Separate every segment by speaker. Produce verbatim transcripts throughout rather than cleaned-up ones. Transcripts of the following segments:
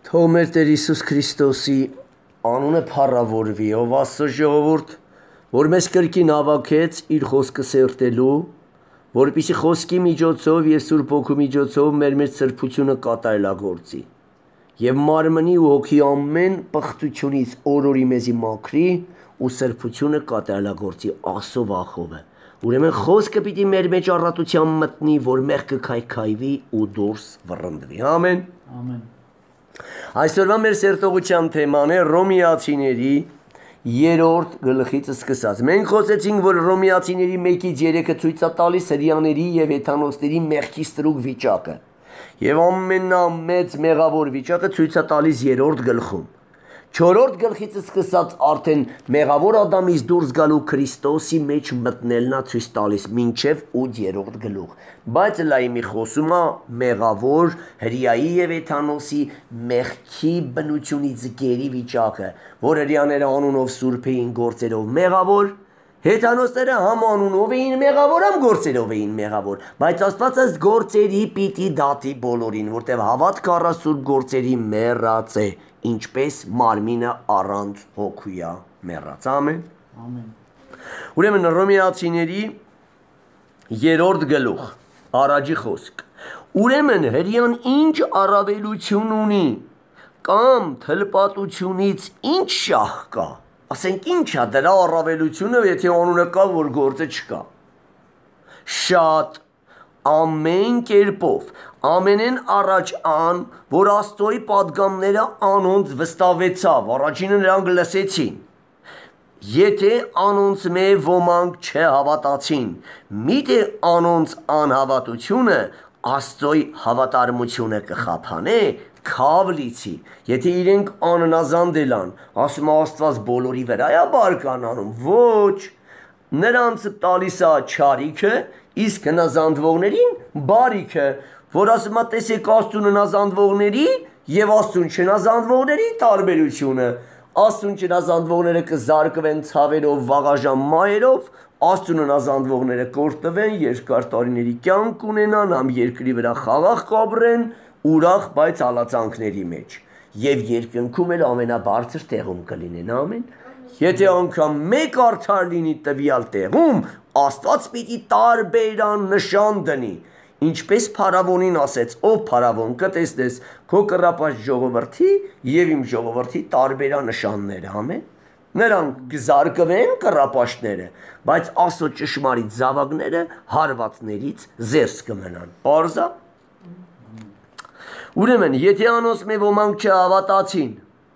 Speaker 1: Թող մեր Տեր Հիսուս Քրիստոսի անունը փառավորվի, ով Աստծո ժողովուրդ, որ մեզ կրկին հավաքեց իր խոսքը սերտելու, որպեսզի խոսքի միջոցով եւ Սուրբ Հոգու միջոցով մեր մեջ սրբությունը կատարելագործի եւ մարմնի ու հոգի ամեն պղծությունից օրորի մեզի մաքրի ու սրբությունը կատարելագործի Աստծո վախովը։ Ուրեմն խոսքը պիտի մեր մեջ առատության մտնի, որ մեղքը քայքայվի ու դուրս վռնդվի։ Ամեն։
Speaker 2: Ամեն։
Speaker 1: Այսօրվա մեր սերտողության թեման է Հռոմեացիների երրորդ գլխից սկսած։ Մենք խոսեցինք, որ Հռոմեացիների մեկից երեքը ցույց է տալիս հրեաների եւ էթանոստերի մեղքի ստրուկ վիճակը։ Եվ ամենամեծ մեղավոր վիճակը ցույց է տալիս երրորդ գլխում։ Չորրորդ գլխից սկսած արդեն մեղավոր Ադամից դուրս գալու Քրիստոսի մեջ մտնելն է ցույց տալիս մինչև ութերորդ գլուխ։ Բայց լայմի խոսում է մեղավոր հրեայի եւ էթանոսի մեղքի բնությունից գերի վիճակը, որ հրեաները անունով սուրբ էին, գործերով մեղավոր, հեթանոսները համ անունով էին մեղավոր, համ գործերով էին մեղավոր, բայց Աստված այս գործերի պիտի դատի բոլորին, որտեղ հավատք առա սուրբ գործերի մեռած է, ինչպես մարմինը առանց հոգույա մեռած։ Ամեն։
Speaker 2: Ամեն։
Speaker 1: Ուրեմն Հռոմեացիների երրորդ գլուխ, առաջի խոսք։ Ուրեմն հրեան ինչ առավելություն ունի կամ թլպատությունից ինչ շահ կա։ Ասենք ինչ է դրա առավելությունը, եթե անունը կա, որ գործը չկա։ Շատ ամեն կերպով, ամենեն առաջ ան, որ Աստծոյի պատգամները անոնց վստահվեցավ, առաջինը նրանք լսեցին։ Եթե անոնց մե ոմանք չհավատացին, միթե անոնց անհավատությունը Աստծոյի հավատարմությունը կխափանե, քավլիցի, եթե իրենք աննազանդ էլան, ասում Աստված բոլորի վրա է բարկանանում, ոչ, նրանց տալիս է չարիքը, իսկ հնազանդվողներին բարիքը, որ ասում է տեսեք Աստծուն հնազանդվողների եւ Աստծուն չհնազանդվողների տարբերությունը, Աստծուն չհնազանդվողները կզարկվեն ցավերով, վաղաժամ մահերով, Աստծուն հնազանդվողները կորտվեն, երկար տարիների կյանք ունենան, ամ երկրի վրա խաղաղ կապրեն, ուրախ բայց հալածանքների մեջ եւ երկնքում էլ ամենաբարձր տեղում կլինեն։ Ամեն։ Եթե անգամ մեկ արդար լինի տվյալ տեղում, Աստված պիտի տարբերան նշան դնի, ինչպես փարավոնին ասեց, ով փարավոն կտեսնես քո կռապաշտ ժողովրդի եւ իմ ժողովրդի տարբերանշանները։ Ամեն։ Նրանք կզարկվեն կռապաշտները, բայց Աստծո ճշմարիտ զավակները հարվածներից զերծ կմնան։ Պարզա։ Ուրեմն, եթե անոնց մե ոմանք չհավատացին,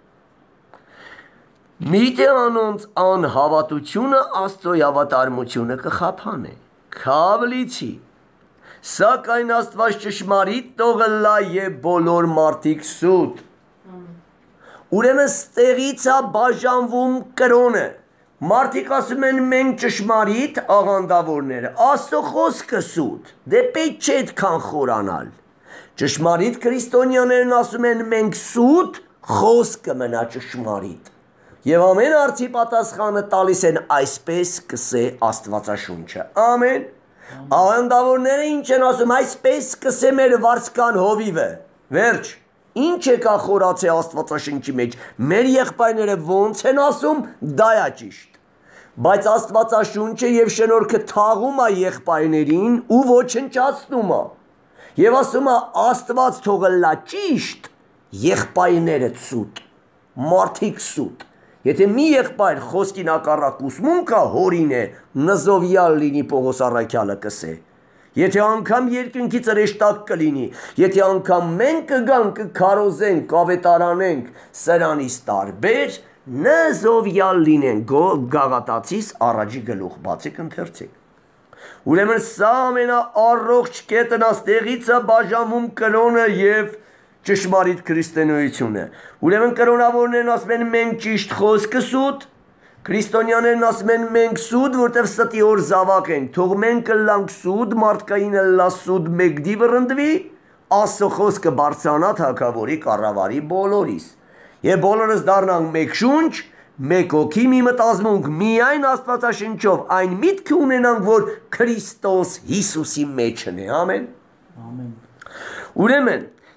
Speaker 1: միթե անոնց անհավատությունը Աստծոյ հավատարմությունը կխափանե, քավլիցի, սակայն Աստված ճշմարիտ տողլա եւ բոլոր մարդիկ սուտ։ Ուրեմն ստեղից է բաժանվում կրոնը, մարդիկ ասում են մենք ճշմարիտ աղանդավորները, Աստծո խոսքը սուտ, դե պետք չէ այդքան խորանալ։ Ճշմարիտ քրիստոնյաներն ասում են մենք սուտ, խոսքը մնա ճշմարիտ։ Եվ ամեն հարցի պատասխանը տալիս են այսպես կսե Աստվածաշունչը։ Ամեն։ Աղանդավորները ինչ են ասում, այսպես կսե մեր վարձկան հովիվը։ Վերջ, ինչ է կա խորացե Աստվածաշունչի մեջ, մեր եղբայրները ոնց են ասում, դա է ճիշտ։ Բայց Աստվածաշունչը եւ շնորհքը թաղում է եղբայրներին ու ոչնչացնում է։ Եվ ասում է Աստված թողլա ճիշտ, եղբայրները սուտ, մարդիկ սուտ։ Եթե մի եղբայր խոսքին հակառակ ուսմուն կա, հորին է, նզովյալ լինի Պողոս առաքյալը կսե։ Եթե անգամ երկնքից հրեշտակ կլինի, եթե անգամ մենք կգանք, կքարոզենք, կավետարանենք, սրանից տարբեր, նզովյալ լինենք, Գաղատացիս առաջի գլուխ, բացեք ընթերցեք։ Ուրեմն սա ամենաառողջ կետն աստեղից է բաժանվում կրոնը եւ ճշմարիտ քրիստոնեությունը։ Ուրեմն կրոնավորներն ասում են մենք ճիշտ խոսքը սուտ, քրիստոնյաներն ասում են մենք սուտ, որտեղ ստի օր զավակ են, թող մենք լանք սուտ, մարդկայինը լա սուտ մեկդի վռնդվի, Աստծո խոսքը բարձրանա թագավորի կառավարի բոլորիս։ Եվ բոլորս դառնանք մեկ շունչ, մեկ հոգի մի մտազմունք, միայն Աստվածաշնչով այն միտքը ունենանք, որ Քրիստոս Հիսուսի մեջն է։ Ամեն։
Speaker 2: Ամեն։
Speaker 1: Ուրեմն,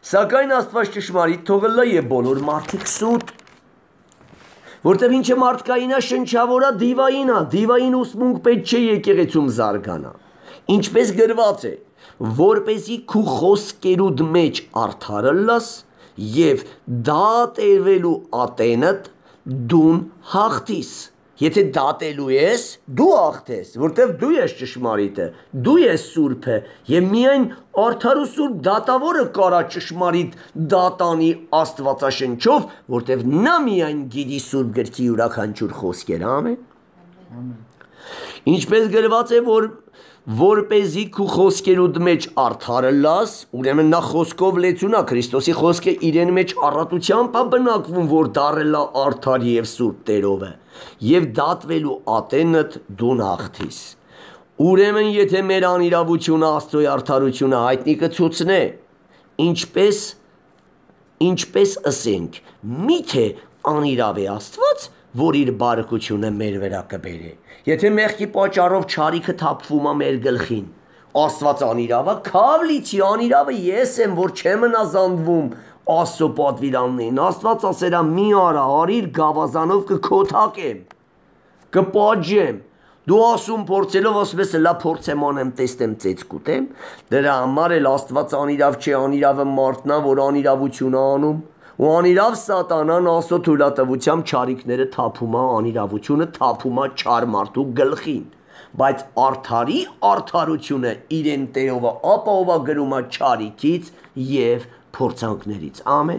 Speaker 1: Սակայն Աստված ճշմարիտ թողել է եւ բոլոր մարդիկ սուտ։ Որտեւ ինչը մարդկայինա շնչավորա դիվայինա, դիվային ուսմունք պետք չէ եկեղեցում զարգանա։ Ինչպես գրված է, որպեսի քու խոսքերուդ մեջ արդարը լաս եւ դատելու ատենդ դուն հաղթիս։ Եթե դատելու ես, դու հաղթես, որտեվ դու ես ճշմարիտը, դու ես սուրբը եւ միայն արդար ու սուրբ դատավորը կարա ճշմարիտ դատանի Աստվածաշնչով, որտեվ նա միայն գիտի սուրբ գրքի յուրաքանչյուր խոսքերը, ամեն։ Ինչպես գրված է, որ որպեսզի քու խոսքերուդ մեջ արդարը լաս, ուրեմն նա խոսքով լեցունա, Քրիստոսի խոսքը իրեն մեջ առատությամբ է բնակվում, որ դառել է արդար եւ սուրբ Տերովը, եւ դատվելու ատենդ դուն հաղթիս։ Ուրեմն եթե մեր անիրավությունը Աստծոյ արդարությունը հայտնի կցուցնե, ինչպես ինչպես ասենք, միթե անիրավ է Աստված, որ իր բարեկությունը մեր վրա կբերե։ Եթե մեղքի պատճառով չարիքը թափվում է մեր գլխին, Աստված անիրավը, քավլիցի անիրավը ես եմ, որ չեմ հնազանդվում Աստծո պատվիրաններին։ Աստված ասերա մի արա, արիր գավազանով կքոթակեմ, կպատժեմ։ Դու ասում փորձելով ասում ես լա փորձեմ անեմ, տեսնեմ ծեծկուտեմ, դրա համար էլ Աստված անիրավ չէ, անիրավը մարդն է, որ անիրավություն է անում։ Ու անիրավ սատանան Աստծո թույլատվությամբ չարիքները թափում է, անիրավությունը թափում է չար մարդու գլխին, բայց արդարի արդարությունը իրեն Տերովը ապահովա գրում է չարիքից եւ փորձանքներից։ Ամեն։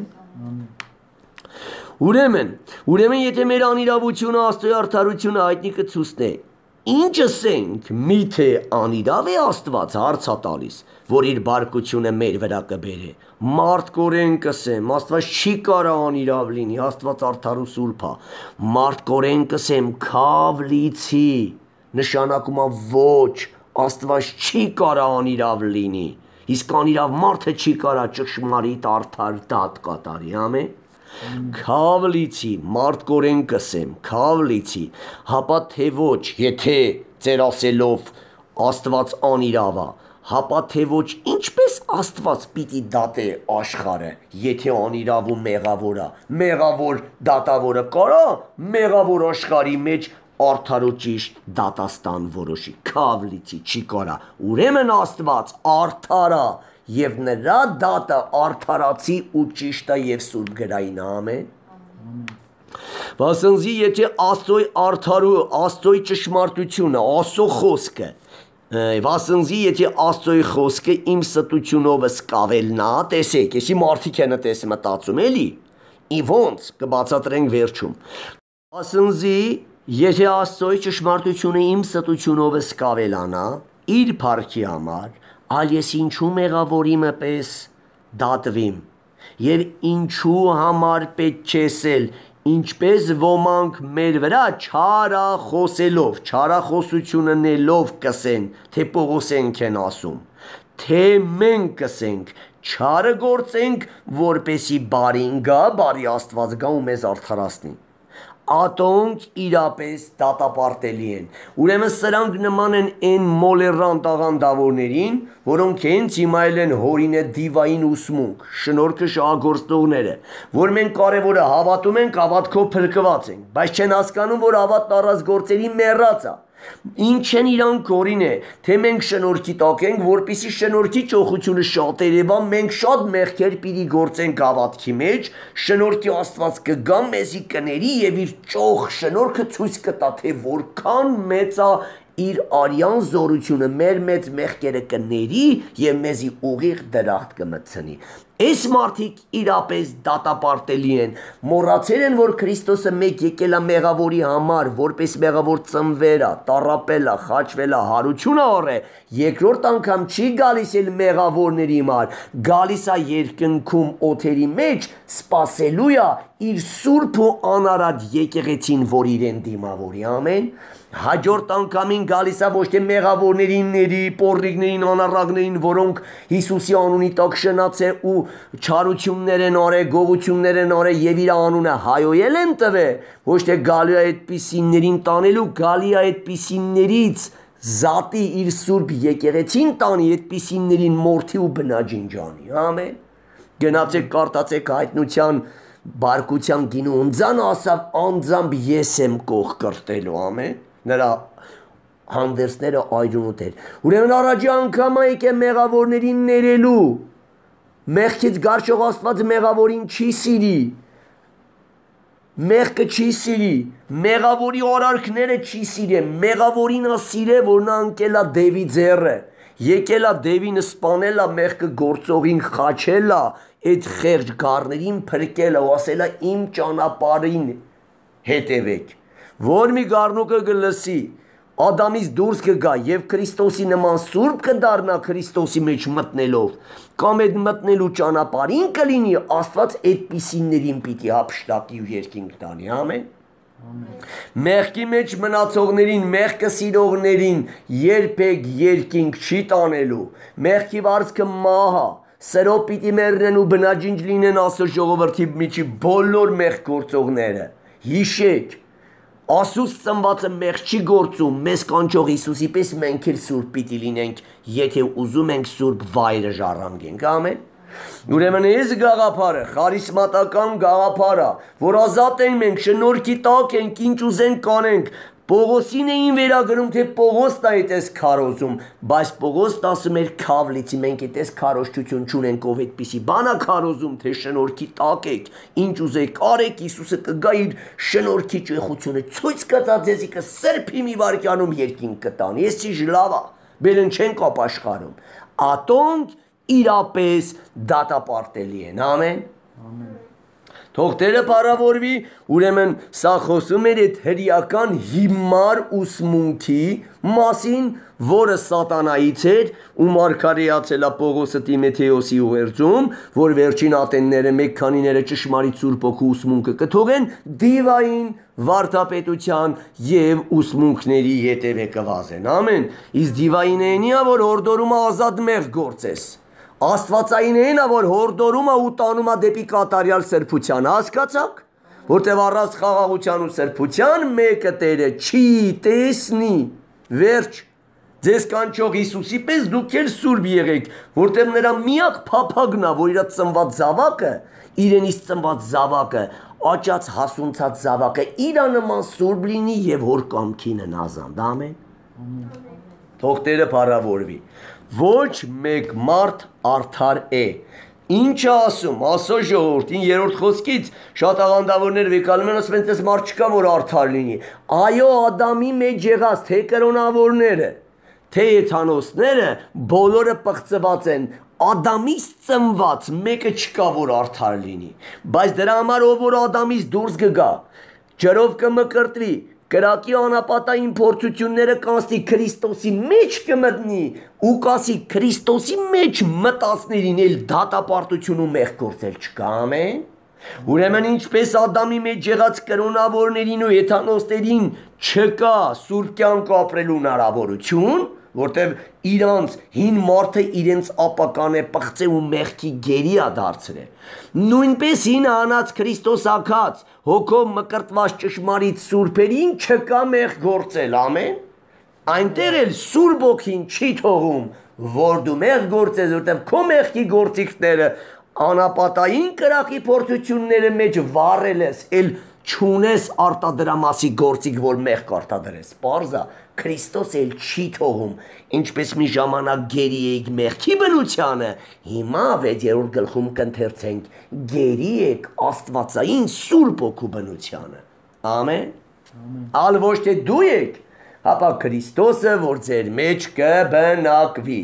Speaker 1: Ուրեմն, ուրեմն եթե մեր անիրավությունը Աստծո արդարությունը հայտնի կցուցնե, ինչ ասենք, միթե անիրավ է Աստված, հարց է տալիս, որ իր բարկությունը մեր վրա կբերե։ Մարդկորեն կսեմ, Աստված չի կարա անիրավ լինի, Աստված արդար ու սուրբ է։ Մարդկորեն կսեմ, քավլիցի, նշանակում է ոչ, Աստված չի կարա անիրավ լինի, իսկ անիրավ մարդը չի կարա ճշմարիտ արդար դատ կատարի, ամեն։ Քավլիցի, մարդկորեն կսեմ, քավլիցի, հապա թե ոչ, եթե ձեր ասելով Աստված անիրավ է, հապա թե ոչ, ինչպես Աստված պիտի դատե աշխարհը, եթե անիրավ ու մեղավոր է, մեղավոր դատավորը կարա մեղավոր աշխարհի մեջ արդար ու ճիշտ դատաստան որոշի, քավլիցի չի կարա, ուրեմն Աստված արդար է եւ նրա դատը արդարացի ու ճիշտ է եւ սուրբ գրային, ամեն։ Վասնզի եթե Աստծոյ արդարու, Աստծոյ ճշմարտությունը, Աստծո խոսքը, վասնզի եթե Աստծոյ խոսքը իմ ստությունովը սկավելնա, տեսեք, եսի մարդիկ են տես մտածում, էլի, ի ոնց կբացատրենք վերջում։ Վասնզի եթե Աստծոյ ճշմարտությունը իմ ստությունովը սկավելանա, իր փառքի համար, ալ ես ինչու մեղավորիմը պես դատվիմ, եւ ինչու համար պետք չեսել, ինչպես ոմանք մեր վրա չարախոսելով, չարախոսություննելով կսեն, թե Պողոսենք են ասում, թե մենք կսենք, չարը գործենք, որպեսի բարին գա, բարի Աստված գա ու մեզ արդարացնի։ Ատոնք իրապես դատապարտելի են, ուրեմն սրանք նման են են մոլերան տաղանդավորներին, որոնք հենց հիմա են հորինե դիվային ուսմունք, շնորհքը շահագործողները, որ մենք կարևորը հավատում ենք, հավատքով փրկված ենք, բայց չեն հասկանում, որ հավատն առանց գործերի մեռած է։ Ինչ են իրանք օրինե, թե մենք շնորհքի տակ ենք, որպեսզի շնորհքի ճոխությունը շատ երևա, մենք շատ մեղքեր պիտի գործենք հավատքի մեջ, շնորհքի Աստված կգա մեզի կների եւ իր ճոխ շնորհքը ցույց կտա, թե որքան մեծ է իր արյան զորությունը, մեր մեծ մեղքերը կների եւ մեզի ուղիղ դրախտ կմտցնի։ Այս մարդիկ իրապես դատապարտելի են, մոռացել են, որ Քրիստոսը մեկ եկել է մեղավորի համար, որպես մեղավոր ծնվել է, տառապել է, խաչվել է, հարություն առե, երկրորդ անգամ չի գալիս էլ մեղավորների համար, գալիս է երկնքում օթերի մեջ, սպասելու է իր սուրբ ու անարատ եկեղեցին, որ իրեն դիմավորի, ամեն։ Հաջորդ անգամին գալիս է ոչ թե մեղավորներինների, պոռիկներին, անառակներին, որոնք Հիսուսի անունի տակ շնացե ու չարություններ են արել, գողություններ են արել եւ իր անունը հայոյել են տվել, ոչ թե գալի է այդպիսիներին տանելու, գալի է այդպիսիներից զատի իր սուրբ եկեղեցին տանի, այդպիսիներին մորթի ու բնաջինջանի, ամեն։ Գնացեք կարդացեք հայտնության բարկության գինու ընձան ասավ անձամբ ես եմ կող կրտելու, ամեն, նրա հանդերձները այրունուտ էր, ուրեմն առաջի անգամ եք է մեղավորներին ներելու, մեղքից գարշող Աստված մեղավորին չի սիրի, մեղքը չի սիրի, մեղավորի արարքները չի սիրի, մեղավորին ա սիրե, որ նա ընկելա դևի ձեռը, եկելա դևին սպանելա, մեղքը գործողին խաչելա, այդ խեղճ գառներին փրկելա ու ասելա իմ ճանապարհին հետևեք, որ մի գառնուկը գլսի, Ադամից դուրս կգա եւ Քրիստոսի նման սուրբ կդառնա Քրիստոսի մեջ մտնելով, կամ այդ մտնելու ճանապարհին կլինի Աստված այդպիսիներին պիտի հափշտակի ու երկինք տանի, ամեն։ Մեղքի մեջ մնացողներին, մեղքը սիրողներին երբեք երկինք չի տանելու, մեղքի վարձքը մահա, սրով պիտի մեռնեն ու բնաջինջ լինեն Աստծո ժողովրդի միջի բոլոր մեղք գործողները, հիշեք, Ասուս ծնվածը մեղ չի գործում, մեզ կանչող Հիսուսի պես մենք էլ սուրբ պիտի լինենք, եթե ուզում ենք սուրբ վայրը ժառանգենք, ամեն։ Ուրեմն այս գաղափարը, խարիսմատական գաղափարը, որ ազատ ենք մենք, շնորհքի տակ ենք, ինչ ուզենք կանենք, Պողոսին էին վերագրում, թե Պողոսն է այդպես քարոզում, բայց Պողոսն ասում էր քավլիցի, մենք այդպես քարոզչություն չունենք, ով այդպիսի բան է քարոզում, թե շնորհքի տակ եք, ինչ ուզեք արեք, Հիսուսը կգա իր շնորհքի ճոխությունը ցույց կտա ձեզի կսրբի մի վարքանում երկինք կտանի, ես չի լավա, բերեն չեն կապաշխարում, ատոնք իրապես դատապարտելի են, ամեն, ամեն։ Թող Տերը փառավորվի, ուրեմն սա խոսում էր այդ հրեական հիմար ուսմունքի մասին, որը սատանայից էր ու մարգարեացել է Պողոսը Տիմոթեոսի ուղերձում, որ վերջին ատենները մեկ քանիները ճշմարիտ Սուրբ Հոգու ուսմունքը կթողեն դիվային վարդապետության եւ ուսմունքների ետևե կվազեն, ամեն, իսկ դիվայինն է, որ հորդորում է ազատ մեղ գործես, Աստվածային էնա, որ հորդորում է ու տանում է դեպի կատարյալ սրբության, հասկացաք, որտև առանց խաղաղության ու սրբության մեկը Տերը չի տեսնի, վերջ, ձեզ կանչող Հիսուսի պես դուք էլ սուրբ եղեք, որտև նրա միակ փափագն է, որ իր ծնված զավակը, իրենից ծնված զավակը, աճած հասունցած զավակը, իր նման սուրբ լինի եւ հոր կամքին հնազանդ, ամեն։ Թող Տերը փառավորվի։ Ոչ մեկ մարդ արդար է, ինչ ասում, ասո ժողովրդին երրորդ խոսքից շատ աղանդավորներ վեկալում են, ասում են, տես մարդ չկա, որ արդար լինի, այո Ադամի մեջ եղած, թե կրոնավորները, թե եթանոսները, բոլորը պղծված են, Ադամից ծնված մեկը չկա, որ արդար լինի, բայց դրա համար ով որ Ադամից դուրս կգա, ջրով կմկրտվի, կրակի անապատային փորձությունները կանցնի Քրիստոսի մեջ կմտնի ու կասի Քրիստոսի մեջ մտածներին էլ դատապարտություն ու մեղք գործել չկա, ամեն։ Ուրեմն ինչպես Ադամի մեջ եղած կրոնավորներին ու եթանոսներին չկա սուրբ կյանք ապրելու հնարավորություն, որտև իրանց հին մարդը իրենց ապական է պղծե ու մեղքի գերի է դարձրել։ Նույնպես հին հանած Քրիստոս ակած հոգով մկրտված ճշմարիտ սուրբերին չկա մեղ գործել, ամեն։ Այնտեղ էլ սուրբ ոգին չի թողում, որ դու մեղ գործես, որտև քո մեղքի գործիքները անապատային կրակի փորձությունները մեջ վառել ես, էլ չունես արտադրամասի գործիք, որ մեղ կարտադրես, պարզա, Քրիստոս էլ չի թողում, ինչպես մի ժամանակ գերի էիք մեղքի բնությանը, հիմա վեցերորդ գլխում կընթերցենք, գերի եք աստվածային սուրբ հոգու բնությանը, ամեն, ալ ոչ թե դու եք, հապա Քրիստոսը, որ ձեր մեջ կբնակվի,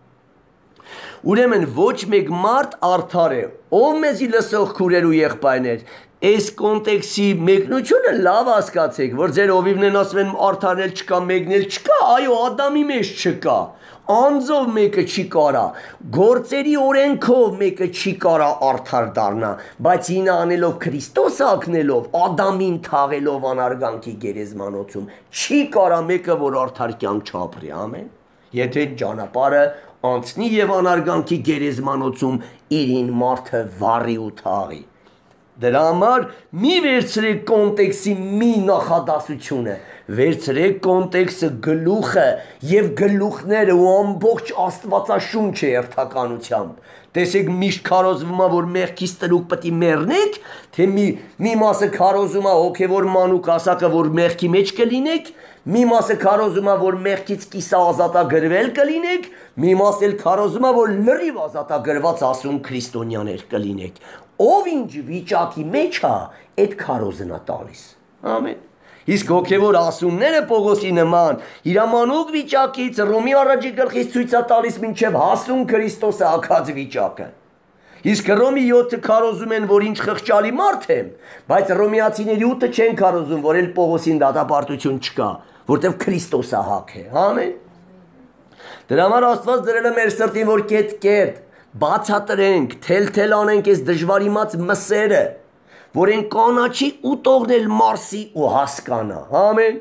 Speaker 1: ուրեմն ոչ մեկ մարդ արդար է, ով մեզի լսող քուրեր ու եղբայրներ, այս կոնտեքստի մեկնությունը լավ հասկացեք, որ ձեր ովիվն են ասում են արդարել չկա, մեկնել չկա, այո, Ադամի մեջ չկա, անձով մեկը չի կարա, գործերի օրենքով մեկը չի կարա արդար դառնա, բայց ինը անելով Քրիստոսը ակնելով, Ադամին թաղելով անարգանքի գերեզմանոցում, չի կարա մեկը, որ արդար կյանք չապրի, ամեն, եթե ճանապարհը անցնի եւ անարգանքի գերեզմանոցում իրին մարդը վառի ու թաղի։ Դրա համար մի վերցրեք կոնտեքստի մի նախադասությունը, վերցրեք կոնտեքստը գլուխը եւ գլուխները ու ամբողջ Աստվածաշունչը երթականությամբ, տեսեք միշտ քարոզվում է, որ մեղքից տրուկ պետք է մեռնեք, թե մի, մի մասը քարոզում է հոգևոր մանուկ ասակը, որ մեղքի մեջ կլինեք, մի մասը քարոզում է, որ մեղքից կիսա ազատագրվել կլինեք, մի մասը էլ քարոզում է, որ լրիվ ազատագրված ասում քրիստոնյաներ կլինեք։ Ով ինչ վիճակի մեջ է, այդ քարոզն է տալիս։ Ամեն։ Իսկ հոգևոր ասումները Պողոսի նման իրամանուկ վիճակից Ռոմի առաջի գլխից ցույց է տալիս մինչև հասուն Քրիստոսը հագած վիճակը։ Իսկ Ռոմի յոթը քարոզում են, որ ինչ խղճալի մարդ եմ, բայց Ռոմիացիների ութը չեն քարոզում, որ էլ Պողոսին դատապարտություն չկա, որտեղ Քրիստոսը հակ է։ Ամեն։ Դրա համար Աստված դրել է մեր սրտին, որ կետ-կետ բացատրենք, թել-թել անենք այս դժվարիմաց մսերը, որ են կանաչի ուտողնել Մարսի ու հասկանա, ամեն։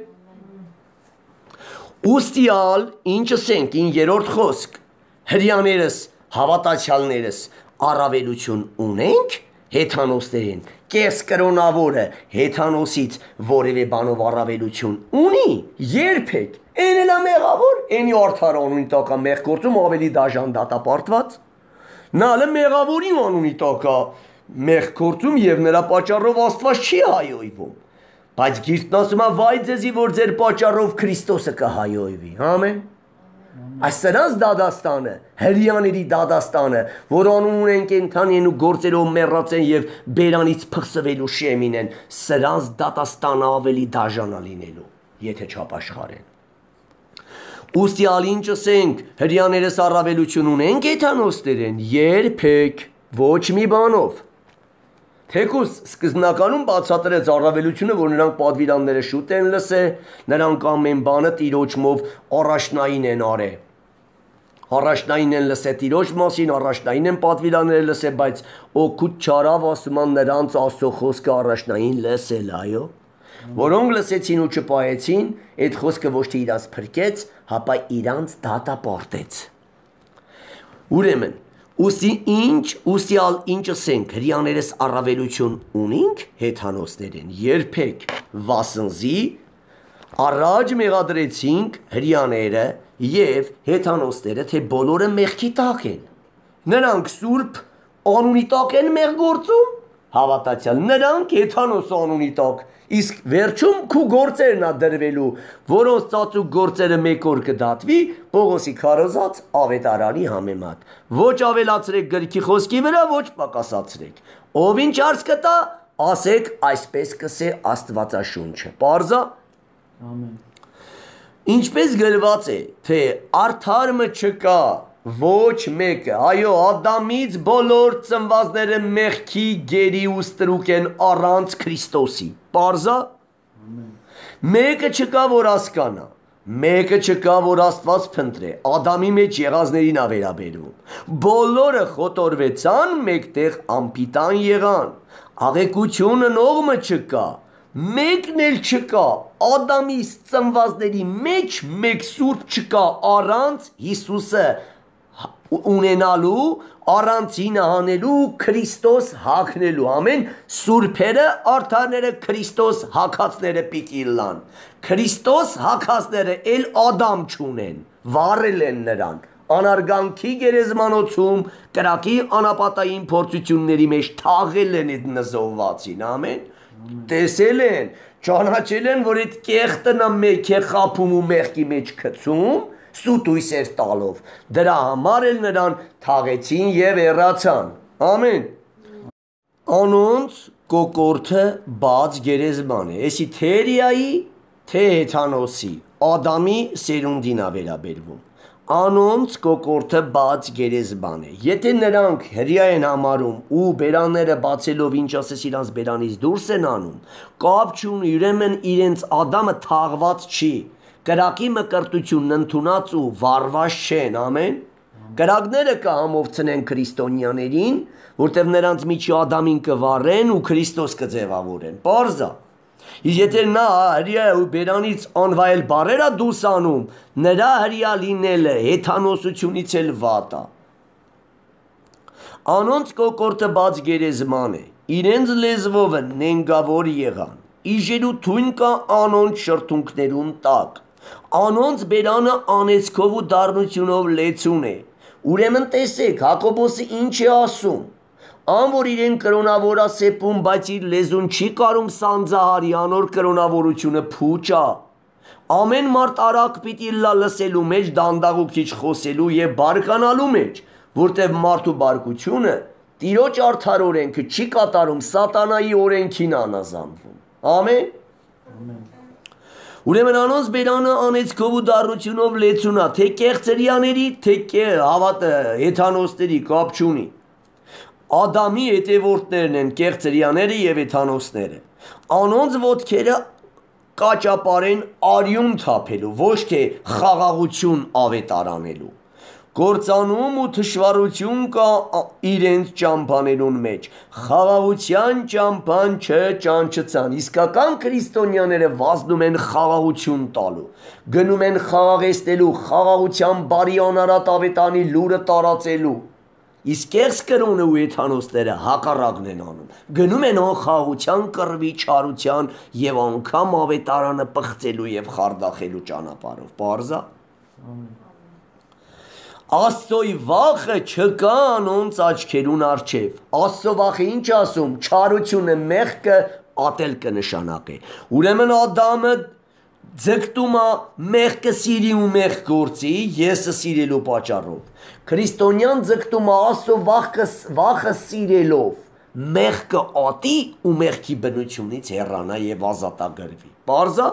Speaker 1: Ուստիալ, ինչ ասենք, ին երորդ խոսք, հրյաներս, հավատացյալներս, առավելություն ունենք, հեթանոսներին, կես կրոնավորը հեթանոսից որևէ բանով առավելություն ունի, երբեք, են էլ է մեղավոր, ենի արդար անունի տակա մեղ գործում ավելի դաժան դատապարտված, նա էլ մեղավորի անունի տակա մեղ գործում և նրա պատճառով Աստված չի հայոյվում, բայց գիրքն ասում է վայ ձեզի, որ ձեր պատճառով Քրիստոսը կհայոյվի, ամեն։ Այս սրանց դադաստանը, հրյաների դադաստանը, որ անուն ունեն կենդանի են ու գործերով մեռած են և բերանից փխսվելու շեմին են, սրանց դատաստանը ավելի դաժան է լինելու, եթե չապաշխարեն։ Ուստի ինչ ասենք, հրյաներս առավելություն ունենք հեթանոսներեն, երբեք, ոչ մի բանով։ Թեկուզ սկզնականում բացատրեց առավելությունը, որ նրանք պատվիրանները շուտ են լսել, նրանք ամեն բանը տիրոջմով առաջնային են արել։ Առաջնային են լսել տիրոջ մասին, առաջնային են պատվիրանները լսել, բայց օգուտ չարավ ասում են նրանց Աստծո խոսքը առաջնային լսել, այո։ Որոնք լսեցին ու չպահեցին, այդ խոսքը ոչ թե իրանց փրկեց, հապա իրանց դատապարտեց։ Ուրեմն Ուստի ինչ, ուստիալ ինչ ասենք, հրյաներս առավելություն ունենք հեթանոսներին, երբեք վասնզի առաջ մեղադրեցինք հրյաները և հեթանոսները, թե բոլորը մեղքի տակ են։ Նրանք սուրբ անունի տակ են մեղ գործում, հավատացյալ, նրանք հեթանոս անունի տակ, իսկ վերջում քու գործերն ա դրվելու, որոնց ծածուկ գործերը մեկ օր կդատվի, Պողոսի քարոզած ավետարանի համեմատ։ Ոչ ավելացրեք գրքի խոսքի վրա, ոչ պակասացրեք։ Ով ինչ արծ կտա, ասեք այսպես կսե Աստվածաշունչը։ Պարզա։
Speaker 2: Ամեն։
Speaker 1: Ինչպես գրված է, թե արդարը չկա, ոչ մեկը, այո, Ադամից բոլոր ծնվածները մեղքի գերի ու ստրուկ են առանց Քրիստոսի։ Պարզա։ Մեկը չկա, որ հասկանա, մեկը չկա, որ Աստված փնտրե, Ադամի մեջ եղածներին ա վերաբերվում։ Բոլորը խոտորվեցան, մեկտեղ անպիտան եղան, աղեկությունը նողմը չկա, մեկն էլ չկա, Ադամի ծնվածների մեջ մեկ սուրբ չկա առանց Հիսուսը ունենալու, առանցինը հանելու, Քրիստոս հագնելու, ամեն, սուրբերը, արդարները Քրիստոս հագածները պիտի լան, Քրիստոս հագածները էլ Ադամ չունեն, վառել են նրան, անարգանքի գերեզմանոցում, կրակի անապատային փորձությունների մեջ թաղել են այդ նզովվածին, ամեն, տեսել են, ճանաչել են, որ այդ կեղտը նա մեկ է խափում ու մեղքի մեջ գցում, սուտ ույսեր տալով, դրա համար էլ նրան թաղեցին և հեռացան, ամեն։ Անոնց կոկորդը բաց գերեզման է, էսի թե Էրիայի, թե Հեթանոսի, Ադամի սերունդին ա վերաբերվում, անոնց կոկորդը բաց գերեզման է, եթե նրանք հրյա են համարում ու բերանները բացելով ինչ ասես իրանց բերանից դուրս են անում, կապ չունի, ուրեմն իրենց Ադամը թաղված չի, կրակի մկրտությունն ընդունած ու վարված չեն, ամեն, կրակները կհամովցնեն քրիստոնյաներին, որտև նրանց միջի Ադամին կվառեն ու Քրիստոս կձևավորեն, պարզա, իսկ եթե նա հրյա ու բերանից անվայել բարեր ա դուրս անում, նրա հրյա լինելը հեթանոսությունից էլ վատ ա։ Անոնց կոկորդը բաց գերեզման է, իրենց լեզվովը նենգավոր եղան, իժելու թույն կա անոնց շրթունքներուն տակ, անոնց բերանը անեցքով ու դառնությունով լեցուն է, Ուրեմն տեսեք, Հակոբոսը ինչ է ասում, ան որ իրեն կրոնավորա սեպում, բայց իր լեզուն չի կարում սանձահարի, անոր կրոնավորությունը փուչ է։ Ամեն մարդ արագ պիտի լա լսելու մեջ, դանդաղ ու քիչ խոսելու եւ բարկանալու մեջ, որտեղ մարդու բարկությունը Տիրոջ արդար օրենքը չի կատարում, սատանայի օրենքին անազանվում։ Ամեն։ Ուրեմն անոնց բերանը անեծքով ու դառնությունով լեցունա, թե կեղծրյաների, թե հավատը հեթանոսների կապ չունի։ Ադամի հետևորդներն են կեղծրյաները եւ հեթանոսները։ Անոնց ոտքերը կաճապարեն արյուն թափելու, ոչ թե խաղաղություն ավետարանելու։ Գործանում ու թշվառություն կա իրենց ճամփաներուն մեջ, խաղաղության ճամփան չճանչցան, իսկական քրիստոնյաները վազնում են խաղաղություն տալու, գնում են խաղաղեցնելու, խաղաղության բարի անարատ ավետանի լուրը տարածելու, իսկ կեղծ կրոնը ու հեթանոսները հակառակն են անում, գնում են անխաղաղության, կռվի, չարության եւ անգամ ավետարանը պղծելու եւ խարդախելու ճանապարհով, պարզա։ Աստծոյ վախը չկա անոնց աչքերուն առջև։ Աստծո վախը ինչ ասում, չարությունը, մեղքը ատել կնշանակե։ Ուրեմն Ադամը ձգտում է մեղքը սիրի ու մեղք գործի, եսը սիրելու պատճառով։ Քրիստոնյան ձգտում է Աստծո վախը, վախը սիրելով, մեղքը ատի ու մեղքի բնությունից հեռանա եւ ազատագրվի։ Պարզա։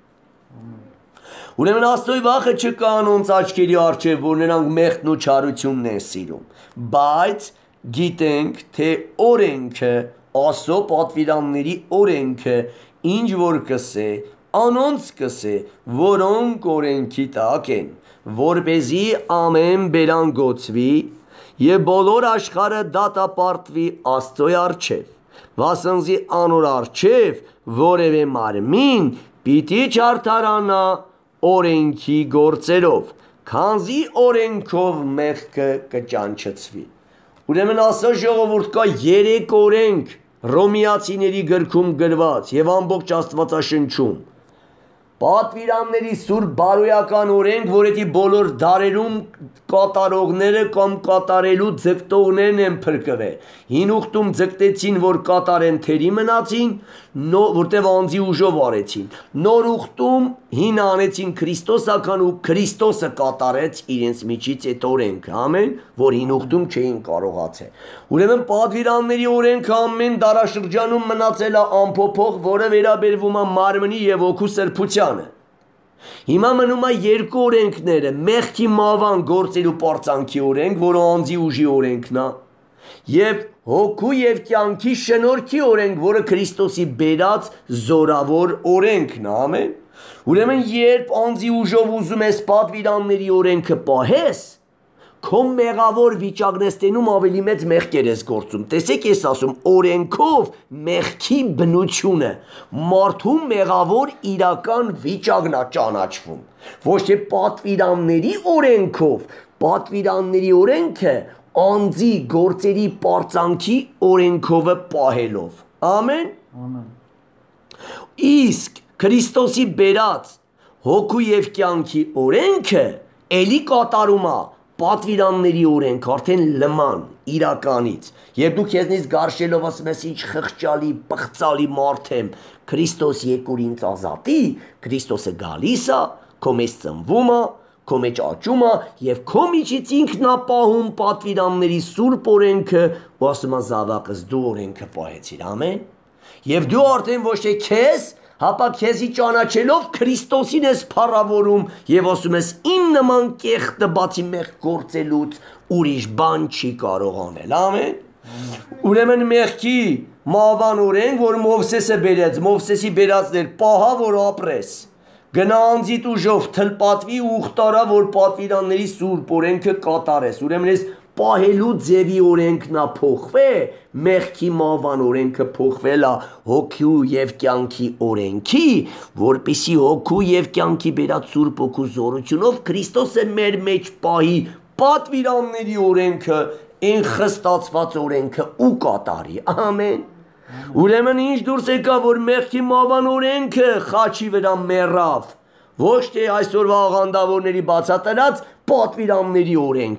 Speaker 1: Ուրեմն Աստծոյ վախը չկա անոնց աչքերի առջև, որ նրանք մեղքն ու չարությունն են սիրում, բայց գիտենք, թե օրենքը, Աստծո պատվիրանների օրենքը, ինչ որ կսե, անոնց կսե, որոնք օրենքի տակ են, որպեսզի ամեն բերան գոցվի եւ բոլոր աշխարհը դատապարտվի Աստծոյ առջև, վասնզի անոր առջև որևէ մարմին պիտի չարդարանա օրենքի գործերով, քանզի օրենքով մեղքը կճանչցվի։ Ուրեմն Աստծո ժողովուրդ կա երեք օրենք Հռոմեացիների գրքում գրված եւ ամբողջ Աստվածաշնչում։ Պատվիրանների սուրբ բարոյական օրենք, որի բոլոր դարերում կատարողները կամ կատարելու ձգտողներն են փրկվել։ Հին ուխտում ձգտեցին, որ կատարեն, թերի մնացին, որտեղ անձի ուժով արեցին։ Նոր ուխտում հին անեցին քրիստոսական ու Քրիստոսը կատարեց իրենց միջից այդ օրենքը, ամեն, որ հին ուխտում չէին կարողացել։ Ուրեմն պատվիրանների օրենքը ամեն դարաշրջանում մնացել է անփոփոխ, որը վերաբերվում է մարմնի եւ հոգու սրբությանը։ Հիմա մնում է երկու օրենքները, մեղքի մավան գործելու պարծանքի օրենք, որը անձի ուժի օրենքն է, եւ հոգու եւ կյանքի շնորհքի օրենք, որը Քրիստոսի բերած զորավոր օրենքն է, ամեն։ Ուրեմն երբ անձի ուժով ուզում ես պատվիրանների օրենքը պահես, քո մեղավոր վիճակն ես տենում ավելի մեծ մեղքեր ես գործում։ Տեսեք, ես ասում, օրենքով մեղքի բնությունը, մարդու մեղավոր իրական վիճակն է ճանաչվում, ոչ թե պատվիրանների օրենքով, պատվիրանների օրենքը անձի գործերի պարծանքի օրենքովը պահելով։ Ամեն։ Իսկ Քրիստոսի բերած հոգու եւ կյանքի օրենքը էլի կատարում է պատվիրանների օրենք, արդեն լման իրականից, եւ դու քեզնից գարշելով ասում ես ինչ խղճալի, պղծալի մարդ եմ, Քրիստոս եկուր ինձ ազատի, Քրիստոսը գալիս է, քո մեջ ծնվում է, քո մեջ աճում է եւ քո միջից ինքն է պահում պատվիրանների սուրբ օրենքը, ու ասում է զավակս դու օրենքը պահեցիր, ամեն։ Եվ դու արդեն ոչ թե քեզ, հապա քեզի ճանաչելով Քրիստոսին ես փառավորում եւ ասում ես իմ նման կեղտը բացի մեղք գործելուց ուրիշ բան չի կարող անել, ամեն։ Ուրեմն մեղքի մավան օրենք, որ Մովսեսը բերեց, Մովսեսի բերածներ, պահա որ ապրես, գնա անձիդ ուժով թլպատվի ու ուխտարա, որ պատվիրանների սուրբ օրենքը կատարես։ Ուրեմն ես պահելու ձևի օրենքն է փոխվե, մեղքի մավան օրենքը փոխվել է հոգու եւ կյանքի օրենքի, որպեսի հոգու եւ կյանքի բերած սուրբ հոգու զորությունով Քրիստոսը մեր մեջ պահի պատվիրանների օրենքը, այն խստացված օրենքը ու կատարի, ամեն։ Ուրեմն ինչ դուրս եկա, որ մեղքի մավան օրենքը խաչի վրա մեռավ, ոչ թե այսօրվա աղանդավորների բացատրած պատվիրանների օրենքը,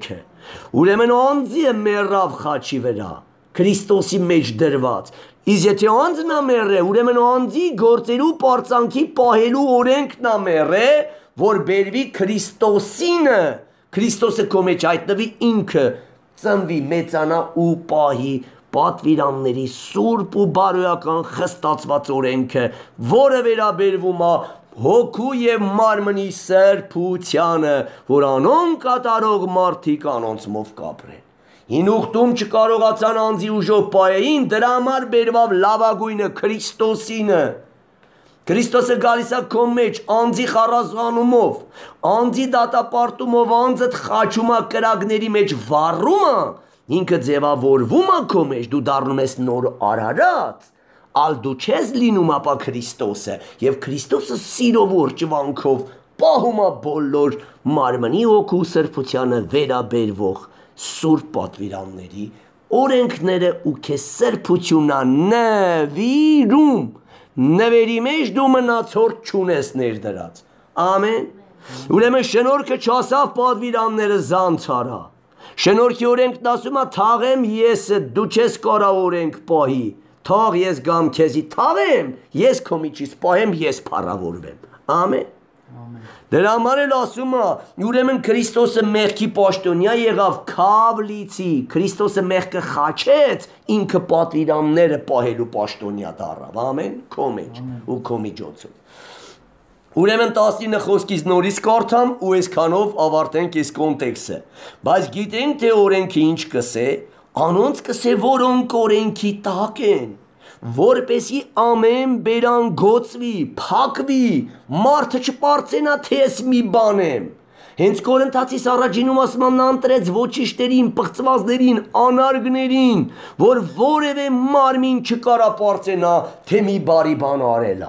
Speaker 1: Ուրեմն անձը մեռավ խաչի վրա, Քրիստոսի մեջ դրված։ Իսկ եթե անձն է մեռե, ուրեմն անձի գործերու պարծանքի պահելու օրենքն է մեռե, որ բերվի Քրիստոսինը, Քրիստոսը քո մեջ հայտնվի ինքը, ծնվի, մեծանա ու պահի պատվիրանների սուրբ ու բարոյական խստացված օրենքը, որը վերաբերվում է հոգու և մարմնի սրբությանը, որ անոն կատարող մարդիկ անոնցմով կապրեն։ Հին ուխտում չկարողացան անձի ուժով պահեին, դրա համար բերվավ լավագույնը Քրիստոսինը։ Քրիստոսը գալիս է քո մեջ անձի խառազանումով, անձի դատապարտումով, անձդ խաչում է կրակների մեջ վառում է, ինքը ձևավորվում է քո մեջ, դու դառնում ես նոր արարած, ալ դու չես լինում ապա Քրիստոսը, և Քրիստոսը սիրով ու րջվանքով պահում է բոլոր մարմնի հոգու սրբությանը վերաբերվող սուրբ պատվիրանների օրենքները ու քեզ սրբությունն է նվիրում, նվերի մեջ դու մնացորդ չունես ներդրած։ Ամեն։ Ուրեմն շնորհքը չասավ պատվիրանները զանցարա։ Շնորհքի օրենքն ասում է թաղեմ եսը, դու չես կարող օրենք պահի, թաղ ես գամ քեզի թաղեմ, ես քո միջից պահեմ, ես փառավորվեմ։ Ամեն։ Դրա համար էլ ասում է, ուրեմն Քրիստոսը մեղքի պաշտոնյա եղավ քավլիցի, Քրիստոսը մեղքը խաչեց, ինքը պատվիրանները պահելու պաշտոնյա դառավ, ամեն, քո մեջ ու քո միջոցով։ Ուրեմն տասնինը խոսքից նորից կարդամ ու այսքանով ավարտենք այս կոնտեքստը։ Բայց գիտենք թե օրենքը ինչ կսե, անոնց կսե, որոնք օրենքի տակ են, որպեսի ամեն բերան գոցվի, փակվի, մարդը չպարծենա թե ես մի բան եմ։ Հենց Կորինթացիս առաջինում ասում նա ընտրեց ոչիշտերին, պղծվածներին, անարգներին, որ որևէ մարմին չկարա պարծենա թե մի բարի բան արելա։